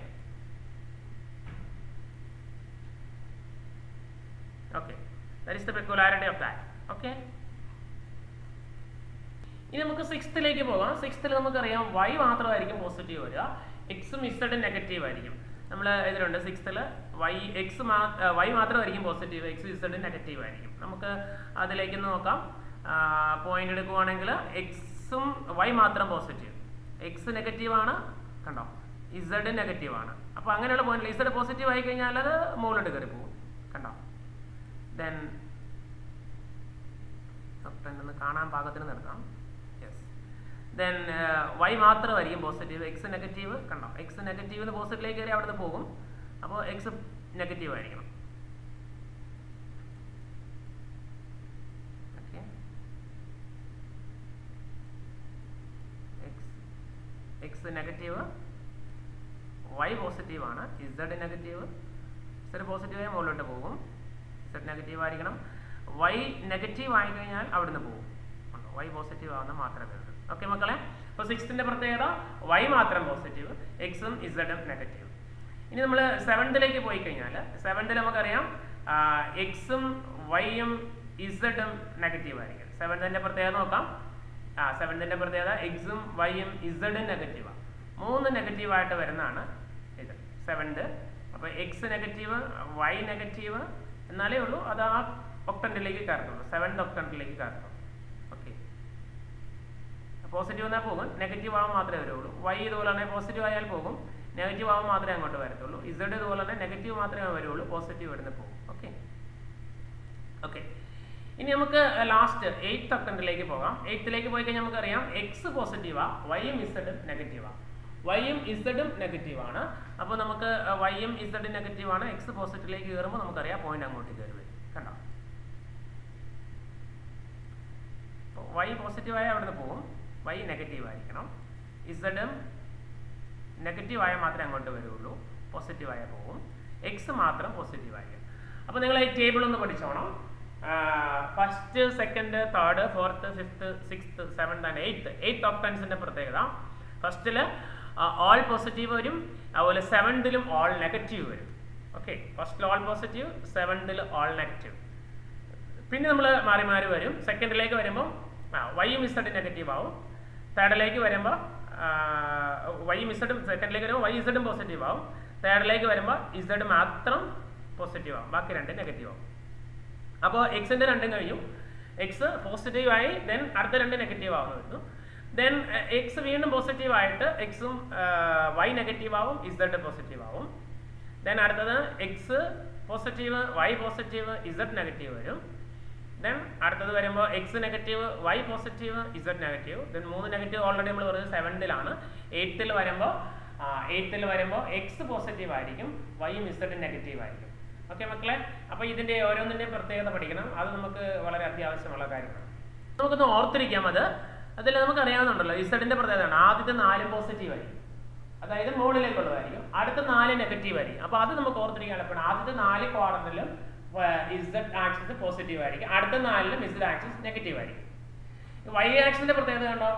okay, that is the peculiarity of that. Okay, ഇനി നമുക്ക് സിക്സ്ത്തിലേക്ക് പോകാം. സിക്സ്ത്തിൽ നമുക്കറിയാം Y മാത്രമായിരിക്കും positive വരിക, എക്സും ഇസഡും negative ആയിരിക്കും. നമ്മൾ ഇതിലുണ്ട് സിക്സ്ത്തിൽ വൈ എക്സ് മാ വൈ മാത്രമായിരിക്കും പോസിറ്റീവ്, എക്സും ഇസഡും നെഗറ്റീവ് ആയിരിക്കും. നമുക്ക് അതിലേക്ക് നോക്കാം. പോയിന്റ് എടുക്കുവാണെങ്കിൽ എക്സും വൈ മാത്രം പോസിറ്റീവ്, എക്സ് നെഗറ്റീവ് ആണ് കണ്ടോ, ഇസഡ് നെഗറ്റീവ് ആണ്. അപ്പോൾ അങ്ങനെയുള്ള പോയിന്റിൽ ഇസഡ് പോസിറ്റീവ് ആയി കഴിഞ്ഞാൽ അത് മുകളിലോട്ട് കയറി പോകും കണ്ടോ. ദെൻ ഒന്ന് കാണാൻ പാകത്തിന് നിർത്താം. യെസ്, ദെൻ വൈ മാത്രമായിരിക്കും പോസിറ്റീവ്, എക്സ് നെഗറ്റീവ് കണ്ടോ. എക്സ് നെഗറ്റീവിന് പോസിറ്റീവിലേക്ക് കയറി അവിടെ നിന്ന് പോകും. അപ്പോൾ എക്സ് നെഗറ്റീവ് ആയിരിക്കണം. Okay, X X negative, Y positive ആണ്, ഇസഡ് നെഗറ്റീവ്. ഇസഡ് പോസിറ്റീവ് ആയി മുകളിലോട്ട് പോകും, ഇസഡ് നെഗറ്റീവ് ആയിരിക്കണം. വൈ നെഗറ്റീവ് ആയി കഴിഞ്ഞാൽ അവിടുന്ന് പോകും. വൈ പോസിറ്റീവ് ആവുന്ന മാത്രമേ ഉള്ളൂ. ഓക്കെ മക്കളെ, അപ്പോൾ സിക്സ്ത്തിന്റെ പ്രത്യേകത വൈ മാത്രം പോസിറ്റീവ്, എക്സും ഇസഡും നെഗറ്റീവ്. ഇനി നമ്മൾ സെവൻത്തിലേക്ക് പോയി കഴിഞ്ഞാൽ സെവൻത്തിൽ നമുക്കറിയാം എക്സും വൈയും ഇസഡും നെഗറ്റീവ് ആയിരിക്കും. സെവൻത്തിന്റെ പ്രത്യേകത നോക്കാം. ആ സെവൻത്തിന്റെ പ്രത്യേകത എക്സും വൈയും ഇസഡും നെഗറ്റീവാണ്. മൂന്ന് നെഗറ്റീവായിട്ട് വരുന്നതാണ് ഇത് സെവൻത്. അപ്പോൾ എക്സ് നെഗറ്റീവ്, വൈ നെഗറ്റീവ് എന്നാലേ ഉള്ളൂ അത് ആ ഒക്ടന്റിലേക്ക് കയറത്തുള്ളൂ, സെവൻത് ഒക്ടന്റിലേക്ക് കയറത്തുള്ളൂ. ഓക്കെ, പോസിറ്റീവ് എന്നാൽ പോകും, നെഗറ്റീവ് ആവാൻ മാത്രമേ വരുള്ളൂ. വൈ ഇതുപോലെ തന്നെ പോസിറ്റീവ് ആയാൽ പോകും, നെഗറ്റീവ് ആവാൻ മാത്രമേ അങ്ങോട്ട് വരത്തുള്ളൂ. ഇസഡ് ഇതുപോലെ തന്നെ നെഗറ്റീവ് മാത്രമേ വരുള്ളൂ, പോസിറ്റീവ് വരുന്ന പോകും. ഓക്കെ ഓക്കെ ഇനി നമുക്ക് ലാസ്റ്റ് എയ്ത്ത് ഒക്ടന്റിലേക്ക് പോകാം. എയ്ത്തിലേക്ക് പോയി കഴിഞ്ഞാൽ നമുക്കറിയാം എക്സ് പോസിറ്റീവാ, വൈയും ഇസഡും നെഗറ്റീവാ. വൈയും ഇസഡും നെഗറ്റീവാണ്. അപ്പോൾ നമുക്ക് വൈയും ഇസഡും നെഗറ്റീവാണ്. എക്സ് പോസിറ്റീവിലേക്ക് കയറുമ്പോൾ നമുക്കറിയാം പോയിന്റ് അങ്ങോട്ട് കയറി വരും. കണ്ടോ, വൈ പോസിറ്റീവായ അവിടെ നിന്ന് പോകും, വൈ നെഗറ്റീവ് ആയിരിക്കണം. ഇസഡും നെഗറ്റീവായ മാത്രമേ അങ്ങോട്ട് വരുള്ളൂ, പോസിറ്റീവായ പോകും. എക്സ് മാത്രം പോസിറ്റീവ് ആയിരിക്കും. അപ്പോൾ നിങ്ങൾ ഈ ടേബിൾ ഒന്ന് പഠിച്ചോണം. First, second, third, fourth, fifth, sixth, seventh and eighth eighth ഒക്ടൻസിന്റെ പ്രത്യേകത ഫസ്റ്റിൽ ഓൾ പോസിറ്റീവ് വരും, അതുപോലെ സെവൻതിലും ഓൾ നെഗറ്റീവ് വരും. ഓക്കെ, ഫസ്റ്റിൽ ഓൾ പോസിറ്റീവ്, സെവൻതിൽ ഓൾ നെഗറ്റീവ്. പിന്നെ നമ്മൾ മാറി മാറി വരും. സെക്കൻഡിലേക്ക് വരുമ്പോൾ വൈയും ഇസഡും നെഗറ്റീവ് ആവും. തേർഡിലേക്ക് വരുമ്പോൾ വൈയും ഇസഡും സെക്കൻഡിലേക്ക് വരുമ്പോൾ വൈ ഇസഡും പോസിറ്റീവ് ആവും. തേർഡിലേക്ക് വരുമ്പോൾ ഇസഡ് മാത്രം പോസിറ്റീവ് ആവും, ബാക്കി രണ്ട് നെഗറ്റീവ് ആവും. അപ്പോൾ എക്സിന്റെ രണ്ടും കഴിയും. എക്സ് പോസിറ്റീവ് ആയി, ദെൻ അടുത്ത രണ്ട് നെഗറ്റീവ് ആവുന്നു വരുന്നു. ദെൻ എക്സ് വീണ്ടും പോസിറ്റീവ് ആയിട്ട് എക്സും വൈ നെഗറ്റീവ് ആവും, ഇസഡ് പോസിറ്റീവ് ആവും. ദെൻ അടുത്തത് X positive, Y positive, Z negative വരും. ദെൻ അടുത്തത് വരുമ്പോൾ X negative, Y positive, Z negative. Then മൂന്ന് നെഗറ്റീവ് ഓൾറെഡി നമ്മൾ പറയുന്നത് സെവൻത്തിലാണ്. എയ്ത്തിൽ വരുമ്പോൾ എയ്ത്തിൽ വരുമ്പോൾ എക്സ് പോസിറ്റീവ് ആയിരിക്കും, വൈയും ഇസഡും നെഗറ്റീവ് ആയിരിക്കും. ഓക്കെ മക്കളെ, അപ്പോൾ ഇതിന്റെ ഓരോന്നിന്റെയും പ്രത്യേകത പഠിക്കണം. അത് നമുക്ക് വളരെ അത്യാവശ്യമുള്ള കാര്യമാണ്. നമുക്കൊന്ന് ഓർത്തിരിക്കാം. അത് അതിൽ നമുക്ക് അറിയാവുന്നുണ്ടല്ലോ ഇസഡിന്റെ പ്രത്യേകതയാണ് ആദ്യത്തെ നാലും പോസിറ്റീവ് ആയിരിക്കും, അതായത് മുകളിലേക്കുള്ളതായിരിക്കും. അടുത്ത നാല് നെഗറ്റീവ് ആയിരിക്കും. അപ്പോൾ അത് നമുക്ക് ഓർത്തിരിക്കാൻ എളുപ്പമാണ്. ആദ്യത്തെ നാല് ക്വാഡ്രന്റിലും ഇസഡ് ആക്സിസ് പോസിറ്റീവ് ആയിരിക്കും, അടുത്ത നാലിലും ഇസഡ് ആക്സിസ് നെഗറ്റീവ് ആയിരിക്കും. വൈ ആക്സിന്റെ പ്രത്യേകത കണ്ടോ,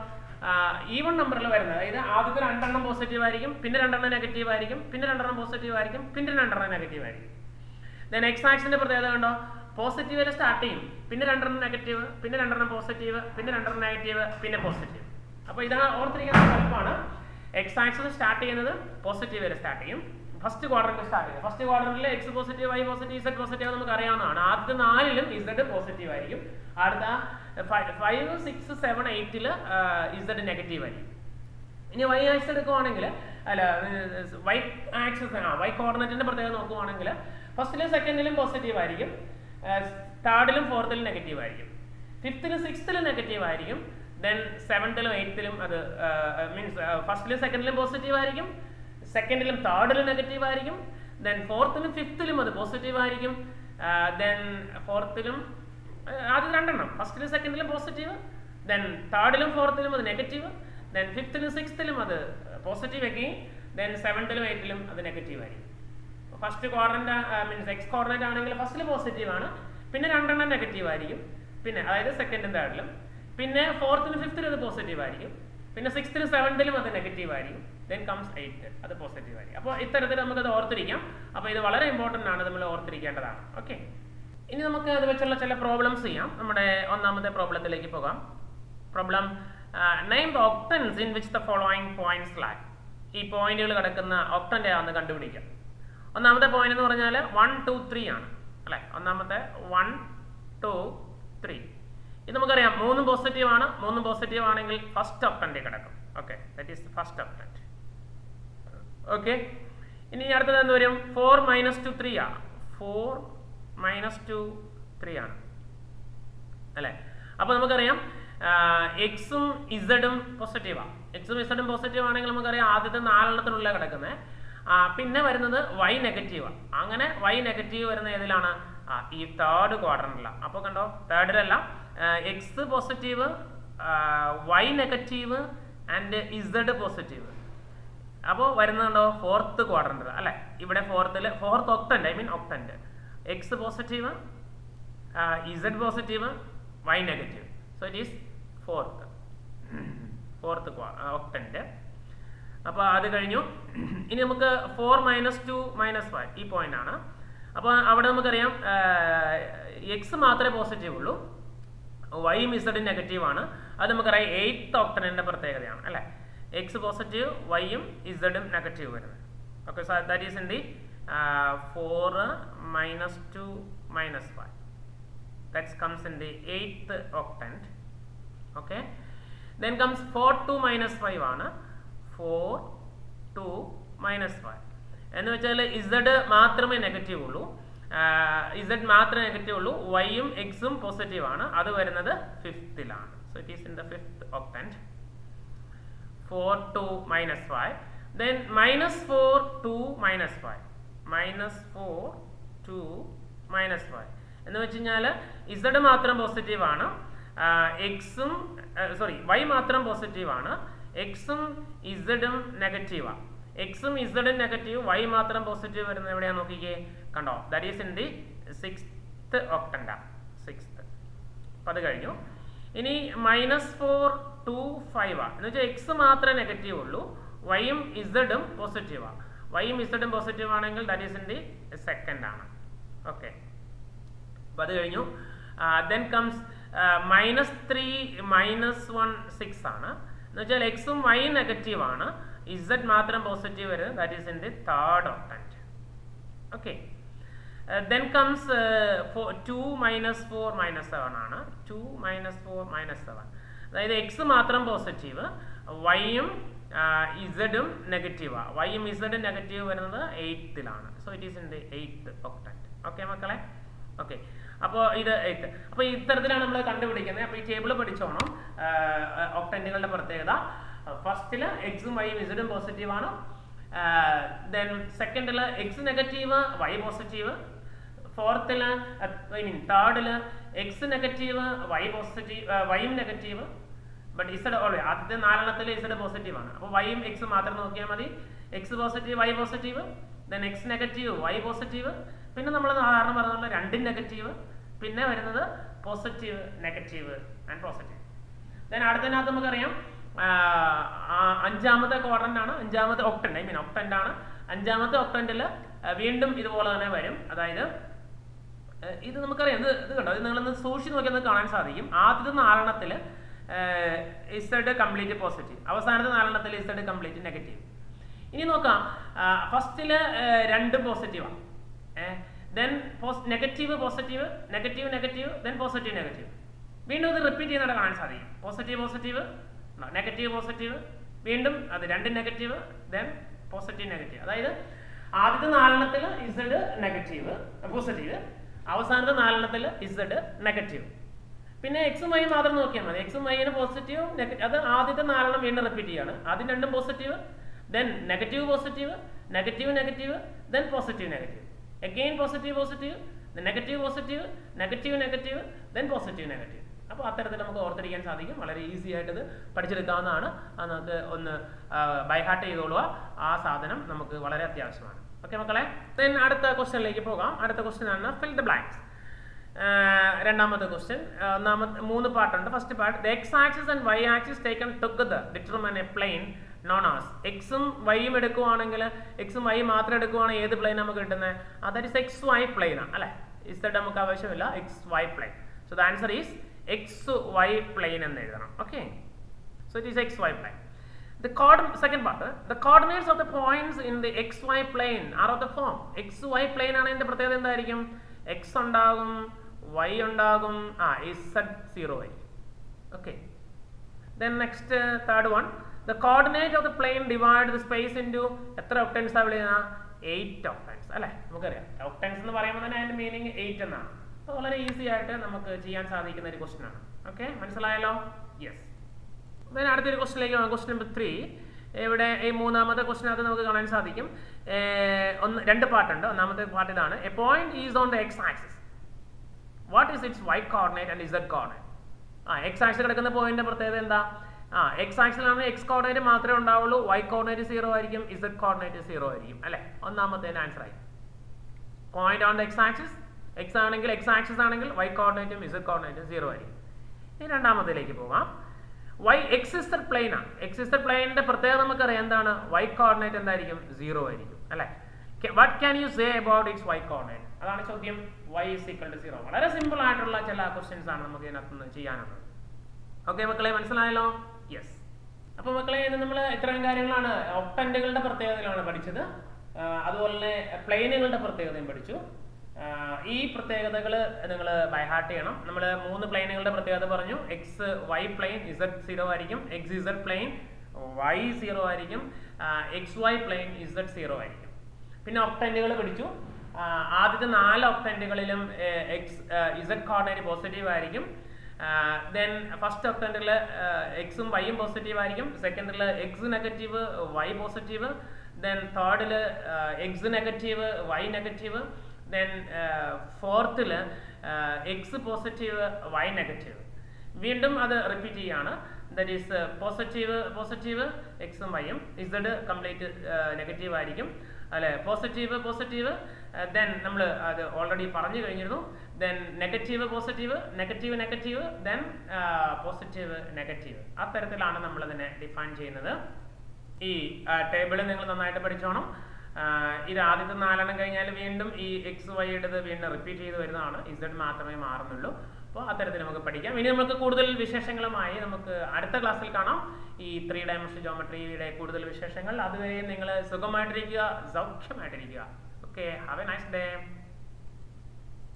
ഈവൺ നമ്പറിൽ വരുന്നത്, അതായത് ആദ്യത്തെ രണ്ടെണ്ണം പോസിറ്റീവ് ആയിരിക്കും, പിന്നെ രണ്ടെണ്ണം നെഗറ്റീവ് ആയിരിക്കും, പിന്നെ രണ്ടെണ്ണം പോസിറ്റീവ് ആയിരിക്കും, പിന്നെ രണ്ടെണ്ണം നെഗറ്റീവ് ആയിരിക്കും. ദെൻ എക്സ് ആക്സിന്റെ പ്രത്യേകത കണ്ടോ, പോസിറ്റീവിൽ സ്റ്റാർട്ട് ചെയ്യും, പിന്നെ രണ്ടെണ്ണം നെഗറ്റീവ്, പിന്നെ രണ്ടെണ്ണം പോസിറ്റീവ്, പിന്നെ രണ്ടെണ്ണം നെഗറ്റീവ്, പിന്നെ പോസിറ്റീവ്. അപ്പോൾ ഇതാണ് ഓർത്തിരിക്കാൻ എളുപ്പമാണ്. എക്സ് ആക്സിസ് സ്റ്റാർട്ട് ചെയ്യുന്നത് പോസിറ്റീവ് വരെ സ്റ്റാർട്ട് ചെയ്യും, ഫസ്റ്റ് ക്വാഡ്രന്റ് സ്റ്റാർട്ട് ചെയ്യും. ഫസ്റ്റ് ക്വാഡ്രന്റിൽ X positive, Y positive, Z positive നമുക്ക് അറിയാവുന്നതാണ്. ആദ്യത്തെ നാലിലും ഇസഡ് പോസിറ്റീവ് ആയിരിക്കും, അടുത്ത ഫൈവ്, സിക്സ്, സെവൻ, എയ്റ്റിൽ ഇസഡ് നെഗറ്റീവ് ആയിരിക്കും. ഇനി വൈ ആക്സിസ് എടുക്കുവാണെങ്കിൽ, അല്ല വൈ ആക്സിസ് ആ വൈ കോർഡിനേറ്റിന്റെ പ്രത്യേകത നോക്കുവാണെങ്കിൽ ഫസ്റ്റിലും സെക്കൻഡിലും പോസിറ്റീവ് ആയിരിക്കും, തേർഡിലും ഫോർത്തിലും നെഗറ്റീവ് ആയിരിക്കും, ഫിഫ്ത്തിലും സിക്സ്ത്തിലും നെഗറ്റീവ് ആയിരിക്കും. ദെൻ സെവൻത്തിലും എയ്ത്തിലും അത് മീൻസ് ഫസ്റ്റിലും സെക്കൻഡിലും പോസിറ്റീവ് ആയിരിക്കും, സെക്കൻഡിലും തേർഡിലും നെഗറ്റീവ് ആയിരിക്കും, ദെൻ ഫോർത്തിലും ഫിഫ്ത്തിലും അത് പോസിറ്റീവ് ആയിരിക്കും, ദെൻ ഫോർത്തിലും ആദ്യം രണ്ടെണ്ണം ഫസ്റ്റിലും സെക്കൻഡിലും പോസിറ്റീവ്, ദെൻ തേർഡിലും ഫോർത്തിലും അത് നെഗറ്റീവ്, ദെൻ ഫിഫ്ത്തിലും സിക്സ്ത്തിലും അത് പോസിറ്റീവ് അഗെയിൻ, ദെൻ സെവൻത്തിലും എയ്ത്തിലും അത് നെഗറ്റീവ് ആയിരിക്കും. First quadrant means X coordinate ആണെങ്കിൽ ഫസ്റ്റിൽ പോസിറ്റീവ് ആണ്, പിന്നെ രണ്ടെണ്ണം നെഗറ്റീവ് ആയിരിക്കും, പിന്നെ അതായത് സെക്കൻഡും തേർഡിലും, പിന്നെ ഫോർത്തിലും ഫിഫ്ത്തിലും അത് പോസിറ്റീവ് ആയിരിക്കും, പിന്നെ സിക്സ്ത്തിലും സെവൻത്തിലും അത് നെഗറ്റീവ് ആയിരിക്കും, ദെൻ കംസ് എയ്ത്ത് അത് പോസിറ്റീവ് ആയിരിക്കും. അപ്പോൾ ഇത്തരത്തിൽ നമുക്കത് ഓർത്തിരിക്കാം. അപ്പോൾ ഇത് വളരെ ഇമ്പോർട്ടൻ്റ് ആണ്, നമ്മൾ ഓർത്തിരിക്കേണ്ടതാണ്. ഓക്കെ, ഇനി നമുക്ക് അത് വെച്ചുള്ള ചില പ്രോബ്ലംസ് ചെയ്യാം. നമ്മുടെ ഒന്നാമത്തെ പ്രോബ്ലത്തിലേക്ക് പോകാം. Problem name the octants in which the following points lie. ഈ പോയിന്റുകൾ കിടക്കുന്ന ഒക്ടൻ്റെ ആണെന്ന് കണ്ടുപിടിക്കാം. ഒന്നാമത്തെ പോയിന്റ് എന്ന് പറഞ്ഞാൽ വൺ ടു ത്രീ ആണ് അല്ലെ. ഒന്നാമത്തെ വൺ ടു ത്രീ ഇത് നമുക്കറിയാം മൂന്നും പോസിറ്റീവ് ആണ്. മൂന്നും പോസിറ്റീവ് ആണെങ്കിൽ ഫസ്റ്റ് ഒക്ടൻ്റെ കിടക്കും. Okay, that is first octant. Okay, ഇനി അടുത്തത് എന്ത് വരും? ഫോർ മൈനസ് ടു ത്രീ ആണ്. ഫോർ മൈനസ് ടു ത്രീ ആണ് അല്ലെ. അപ്പോൾ നമുക്കറിയാം എക്സും ഇസഡും പോസിറ്റീവാണ്. എക്സും ഇസഡും പോസിറ്റീവ് ആണെങ്കിൽ നമുക്കറിയാം ആദ്യത്തെ നാലെണ്ണത്തിനുള്ള കിടക്കുന്നത്. പിന്നെ വരുന്നത് വൈ നെഗറ്റീവാണ്. അങ്ങനെ വൈ നെഗറ്റീവ് വരുന്ന ഏതിലാണ്? ഈ തേർഡ് ക്വാഡ്രന്റിലാണ്. അപ്പോൾ കണ്ടോ, തേർഡിലല്ല, X positive, Y negative and Z positive. അപ്പോൾ വരുന്നുണ്ടോ ഫോർത്ത് ക്വാഡ്രന്റ് അല്ലെ. ഇവിടെ ഫോർത്തിൽ fourth octant, I mean octant. X positive, Z positive, Y negative. So it is fourth fourth octant. അപ്പോൾ അത് കഴിഞ്ഞു. ഇനി നമുക്ക് four minus two minus five ഈ പോയിന്റ് ആണ്. അപ്പോൾ അവിടെ നമുക്കറിയാം എക്സ് മാത്രമേ പോസിറ്റീവ് ഉള്ളൂ, വൈയും ഇസഡും നെഗറ്റീവ് ആണ്. അത് നമുക്കറിയാം എയ്ത്ത് ഒക്ടനിന്റെ പ്രത്യേകതയാണ് അല്ലേ. എക്സ് പോസിറ്റീവ്, വൈയും ഇസഡും നെഗറ്റീവ് വരുന്നത്. Okay, so that is in the four minus two minus five. That comes in the eighth octant. Okay, then comes four two minus five ആണ്. four two minus five എന്ന് വെച്ചാൽ z മാത്രമേ negative ഉള്ളൂ, z മാത്രമേ negative ഉള്ളൂ, വൈയും എക്സും positive ആണ്. അത് വരുന്നത് ഫിഫ്ത്തിലാണ്. So it is in the fifth octant. four two minus five, then minus four two minus five, minus four two minus five എന്ന് വെച്ച് കഴിഞ്ഞാൽ z മാത്രം പോസിറ്റീവ് ആണ്, എക്സും സോറി വൈ മാത്രം പോസിറ്റീവ് ആണ്, എക്സും ഇസഡും നെഗറ്റീവാണ്. എക്സും ഇസഡും നെഗറ്റീവ്, വൈ മാത്രം പോസിറ്റീവ് വരുന്നത് എവിടെയാണ് നോക്കിക്കേ, കണ്ടോ? That is in the sixth octant. Sixth. അപ്പം അത് കഴിഞ്ഞു. ഇനി മൈനസ് ഫോർ ടു ഫൈവ് ആണ് എന്ന് വെച്ചാൽ എക്സ് മാത്രമേ നെഗറ്റീവ് ഉള്ളൂ, വൈയും ഇസഡും പോസിറ്റീവാണ്. വൈയും ഇസഡും പോസിറ്റീവ് ആണെങ്കിൽ that is in the second ആണ്. ഓക്കെ, അപ്പം അത് കഴിഞ്ഞു. Then comes minus three minus one six ആണ് എന്ന് വെച്ചാൽ എക്സും വൈയും നെഗറ്റീവ് ആണ്, ഇസഡ് മാത്രം പോസിറ്റീവ് വരുന്നത്. That is in the third octant. Okay, then comes two minus four minus seven ആണ്. Two minus four minus seven അതായത് എക്സ് മാത്രം പോസിറ്റീവ്, വൈയും ഇസഡും നെഗറ്റീവാണ്. വൈയും ഇസഡും നെഗറ്റീവ് വരുന്നത് എയ്ത്തിലാണ്. So it is in the eighth octant. Okay മക്കളെ, ഓക്കെ. അപ്പോൾ ഇത് എയ്ത്ത്. അപ്പോൾ ഇത്തരത്തിലാണ് നമ്മൾ കണ്ടുപിടിക്കുന്നത്. അപ്പോൾ ഈ ടേബിൾ പഠിച്ചോണം ഒക്ടന്റുകളുടെ പ്രത്യേകത. ഫസ്റ്റിൽ എക്സും വൈയും ഇസഡും പോസിറ്റീവ് ആണ്. ദെൻ സെക്കൻഡിൽ എക്സ് നെഗറ്റീവ്, വൈ പോസിറ്റീവ്. ഫോർത്തിൽ ഐ മീൻ തേർഡിൽ എക്സ് നെഗറ്റീവ്, വൈ പോസിറ്റീവ്, വൈയും നെഗറ്റീവ്, ബട്ട് ഇസഡ് ഓൾവേസ് ആദ്യത്തെ നാലെണ്ണത്തിൽ ഇസഡ് പോസിറ്റീവ് ആണ്. അപ്പോൾ വൈയും എക്സും മാത്രം നോക്കിയാൽ മതി. X positive, Y positive, then X negative, Y positive, പിന്നെ നമ്മൾ സാധാരണ പറഞ്ഞുള്ള രണ്ടും നെഗറ്റീവ്, പിന്നെ വരുന്നത് positive, negative and positive. Then അടുത്തതിനകത്ത് നമുക്കറിയാം അഞ്ചാമത്തെ ക്വാഡ്രന്റ് ആണ്, അഞ്ചാമത്തെ ഒക്ടന്റ് ഐ മീൻ ഒക്ടന്റ് ആണ്. അഞ്ചാമത്തെ ഒക്ടന്റിൽ വീണ്ടും ഇതുപോലെ തന്നെ വരും. അതായത് ഇത് നമുക്കറിയാം, ഇത് ഇത് കണ്ടോ, ഇത് നിങ്ങളൊന്ന് സൂക്ഷിച്ച് നോക്കിയാൽ കാണാൻ സാധിക്കും. ആദ്യത്തെ നാലെണ്ണത്തിൽ ഇസഡ് കംപ്ലീറ്റ് പോസിറ്റീവ്, അവസാനത്തെ നാലെണ്ണത്തിൽ ഇസഡ് കംപ്ലീറ്റ് നെഗറ്റീവ്. ഇനി നോക്കാം, ഫസ്റ്റില് രണ്ട് പോസിറ്റീവാണ്, then negative positive, negative negative, then positive negative. വീണ്ടും ഇത് റിപ്പീറ്റ് ചെയ്യുന്നതായിട്ട് കാണാൻ സാധിക്കും. പോസിറ്റീവ് പോസിറ്റീവ്, നെഗറ്റീവ് പോസിറ്റീവ്, വീണ്ടും അത് രണ്ട് നെഗറ്റീവ്, ദെൻ പോസിറ്റീവ് നെഗറ്റീവ്. അതായത് ആദ്യത്തെ നാലെണ്ണത്തിൽ ഇസഡ് നെഗറ്റീവ് പോസിറ്റീവ്, അവസാനത്തെ നാലെണ്ണത്തിൽ ഇസഡ് നെഗറ്റീവ്. പിന്നെ എക്സും വൈ മാത്രം നോക്കിയാൽ മതി. എക്സും വൈന് പോസിറ്റീവ്, അത് ആദ്യത്തെ നാലെണ്ണം വീണ്ടും റിപ്പീറ്റ് ചെയ്യാണ്. ആദ്യം രണ്ടും positive, then negative positive, negative negative, then positive negative, again positive positive, negative positive, negative negative, then positive negative. അപ്പോൾ അത്തരത്തിൽ നമുക്ക് ഓർത്തിരിക്കാൻ സാധിക്കും. വളരെ ഈസി ആയിട്ട് ഇത് പഠിച്ചെടുക്കാവുന്നതാണ്. അത് നമുക്ക് ഒന്ന് ബൈഹാർട്ട് ചെയ്തോളുക. ആ സാധനം നമുക്ക് വളരെ അത്യാവശ്യമാണ്. ഓക്കെ മക്കളെ, ദെൻ അടുത്ത ക്വസ്റ്റ്യനിലേക്ക് പോകാം. അടുത്ത ക്വസ്റ്റ്യൻ ആണ് ഫിൽ ദ ബ്ലാങ്ക്സ്. രണ്ടാമത്തെ ക്വസ്റ്റ്യൻ. ഒന്നാമത്തെ മൂന്ന് പാർട്ടുണ്ട്. First part, the X axis and Y axis taken together determine a plane known as. എക്സും വൈയും എടുക്കുവാണെങ്കിൽ, എക്സും വൈ മാത്രം എടുക്കുവാണെങ്കിൽ ഏത് പ്ലെയിൻ നമുക്ക് കിട്ടുന്നത്? That is X Y plane ആണ് അല്ലെ. ഇസഡ് നമുക്ക് ആവശ്യമില്ല, X Y plane. So the answer is X Y plane എന്ന് എഴുതണം. Okay, so it is X Y plane. The coordinate, second part, the coordinates of the points in the xy plane are of the form. xy plane ആണ് ഇതിന്റെ പ്രത്യേകത എന്തായിരിക്കും? x ഉണ്ടാകും, y ഉണ്ടാകും, ആ z zero ആയിരിക്കും. Okay, then next uh, third one, the coordinate of the plane divide the space into എത്ര octants ആ വിളിക്കുന്ന? eight octants അല്ലേ. നമുക്കറിയാം octants എന്ന് പറയുമ്പോൾ തന്നെ അതിന്റെ മീനിങ് എയ്റ്റ് എന്നാണ്. അപ്പോൾ വളരെ ഈസി ആയിട്ട് നമുക്ക് ചെയ്യാൻ സാധിക്കുന്ന ഒരു ക്വസ്റ്റ്യൻ ആണ്. ഓക്കെ, മനസ്സിലായല്ലോ? യെസ്. then അടുത്തൊരു ക്വസ്റ്റ്യനിലേക്ക് പോകാം. Question number three. ഇവിടെ ഈ മൂന്നാമത്തെ ക്വസ്റ്റ്യനകത്ത് നമുക്ക് കാണാൻ സാധിക്കും ഒന്ന് രണ്ട് പാർട്ടുണ്ട്. ഒന്നാമത്തെ പാർട്ട് ഇതാണ്, a point is on the X axis, what is its Y coordinate and Z coordinate. ആ എക്സ് ആക്സിൽ കിടക്കുന്ന പോയിന്റിന്റെ പ്രത്യേകത എന്താ? ആ എക്സ് ആക്സിലാണ് എക്സ് കോർഡിനേറ്റ് മാത്രമേ ഉണ്ടാവുള്ളൂ, വൈ കോർഡിനേറ്റ് സീറോ ആയിരിക്കും, ഇസഡ് കോർഡിനേറ്റ് സീറോ ആയിരിക്കും അല്ലെ. ഒന്നാമത്തെ ആൻസർ ആയി. Point on the X axis, X ആണെങ്കിൽ എക്സ് ആക്സിസ് ആണെങ്കിൽ വൈ കോർഡിനേറ്റും ഇസഡ് കോർഡിനേറ്റും സീറോ ആയിരിക്കും. ഇനി രണ്ടാമത്തേലേക്ക് പോകാം. Y X is the plane ആണ്. എക്സ് ഇസ് ദ പ്ലെയിനിന്റെ പ്രത്യേകത നമുക്കറിയാം എന്താണ്? വൈ കോർഡിനേറ്റ് എന്തായിരിക്കും? സീറോ ആയിരിക്കും അല്ലെ. What can you say about its Y coordinate? അതാണ് ചോദ്യം. Y is equal to zero. വളരെ സിമ്പിൾ ആയിട്ടുള്ള ചില ക്വസ്റ്റ്യൻസ് ആണ് നമുക്ക് ഇതിനകത്ത് ചെയ്യാനുള്ളത്. ഓക്കെ മക്കളെ, മനസ്സിലായല്ലോ? യെസ്. അപ്പൊ മക്കളെ ഇന്ന് നമ്മൾ ഇത്രയും കാര്യങ്ങളാണ് ഒക്ടന്റുകളുടെ പ്രത്യേകതകളാണ് പഠിച്ചത്. അതുപോലെ തന്നെ പ്ലെയിനുകളുടെ പ്രത്യേകതയും പഠിച്ചു. ഈ പ്രത്യേകതകൾ നിങ്ങൾ ബൈഹാർട്ട് ചെയ്യണം. നമ്മൾ മൂന്ന് പ്ലെയിനുകളുടെ പ്രത്യേകത പറഞ്ഞു. X Y plane Z zero ആയിരിക്കും, X Z plane Y zero ആയിരിക്കും, X Y plane Z zero ആയിരിക്കും. പിന്നെ ഒക്ടന്റുകൾ പഠിച്ചു. ആദ്യത്തെ നാല് ഒക്ടന്റുകളിലും എക്സ് ഇസഡ് കോർഡിനേറ്റ് പോസിറ്റീവ് ആയിരിക്കും. ദെൻ ഫസ്റ്റ് ഒക്ടന്റിൽ എക്സും വൈയും പോസിറ്റീവ് ആയിരിക്കും. സെക്കൻഡിൽ X negative Y positive. Then തേർഡിൽ X negative Y negative. Then ഫോർത്തിൽ എക്സ് പോസിറ്റീവ് വൈ നെഗറ്റീവ്. വീണ്ടും അത് റിപ്പീറ്റ് ചെയ്യാണ്. ദറ്റ് ഈസ് പോസിറ്റീവ് പോസിറ്റീവ് എക്സും വൈയും, ഇസഡ് കംപ്ലീറ്റ് നെഗറ്റീവ് ആയിരിക്കും അല്ലെ. പോസിറ്റീവ് പോസിറ്റീവ്, ദെൻ നമ്മൾ അത് ഓൾറെഡി പറഞ്ഞു കഴിഞ്ഞിരുന്നു. Then negative positive, negative negative, then positive negative. അത്തരത്തിലാണ് നമ്മൾ അതിനെ ഡിഫൈൻ ചെയ്യുന്നത്. ഈ ടേബിള് നിങ്ങൾ നന്നായിട്ട് പഠിച്ചോണം. ഇത് ആദ്യത്തെ നാലെണ്ണം കഴിഞ്ഞാൽ വീണ്ടും ഈ എക്സ് വൈ ഇടത് വീണ്ടും റിപ്പീറ്റ് ചെയ്ത് വരുന്നതാണ്. ഇസഡ് മാത്രമേ മാറുന്നുള്ളൂ. അപ്പോൾ അത്തരത്തിൽ നമുക്ക് പഠിക്കാം. ഇനി നമുക്ക് കൂടുതൽ വിശേഷങ്ങളുമായി നമുക്ക് അടുത്ത ക്ലാസ്സിൽ കാണാം. ഈ ത്രീ ഡയമെൻഷൻ ജോമെട്രിയുടെ കൂടുതൽ വിശേഷങ്ങൾ. അതുവരെ നിങ്ങൾ സുഖമായിട്ടിരിക്കുക, സൗഖ്യമായിട്ടിരിക്കുക. Okay, have a nice day.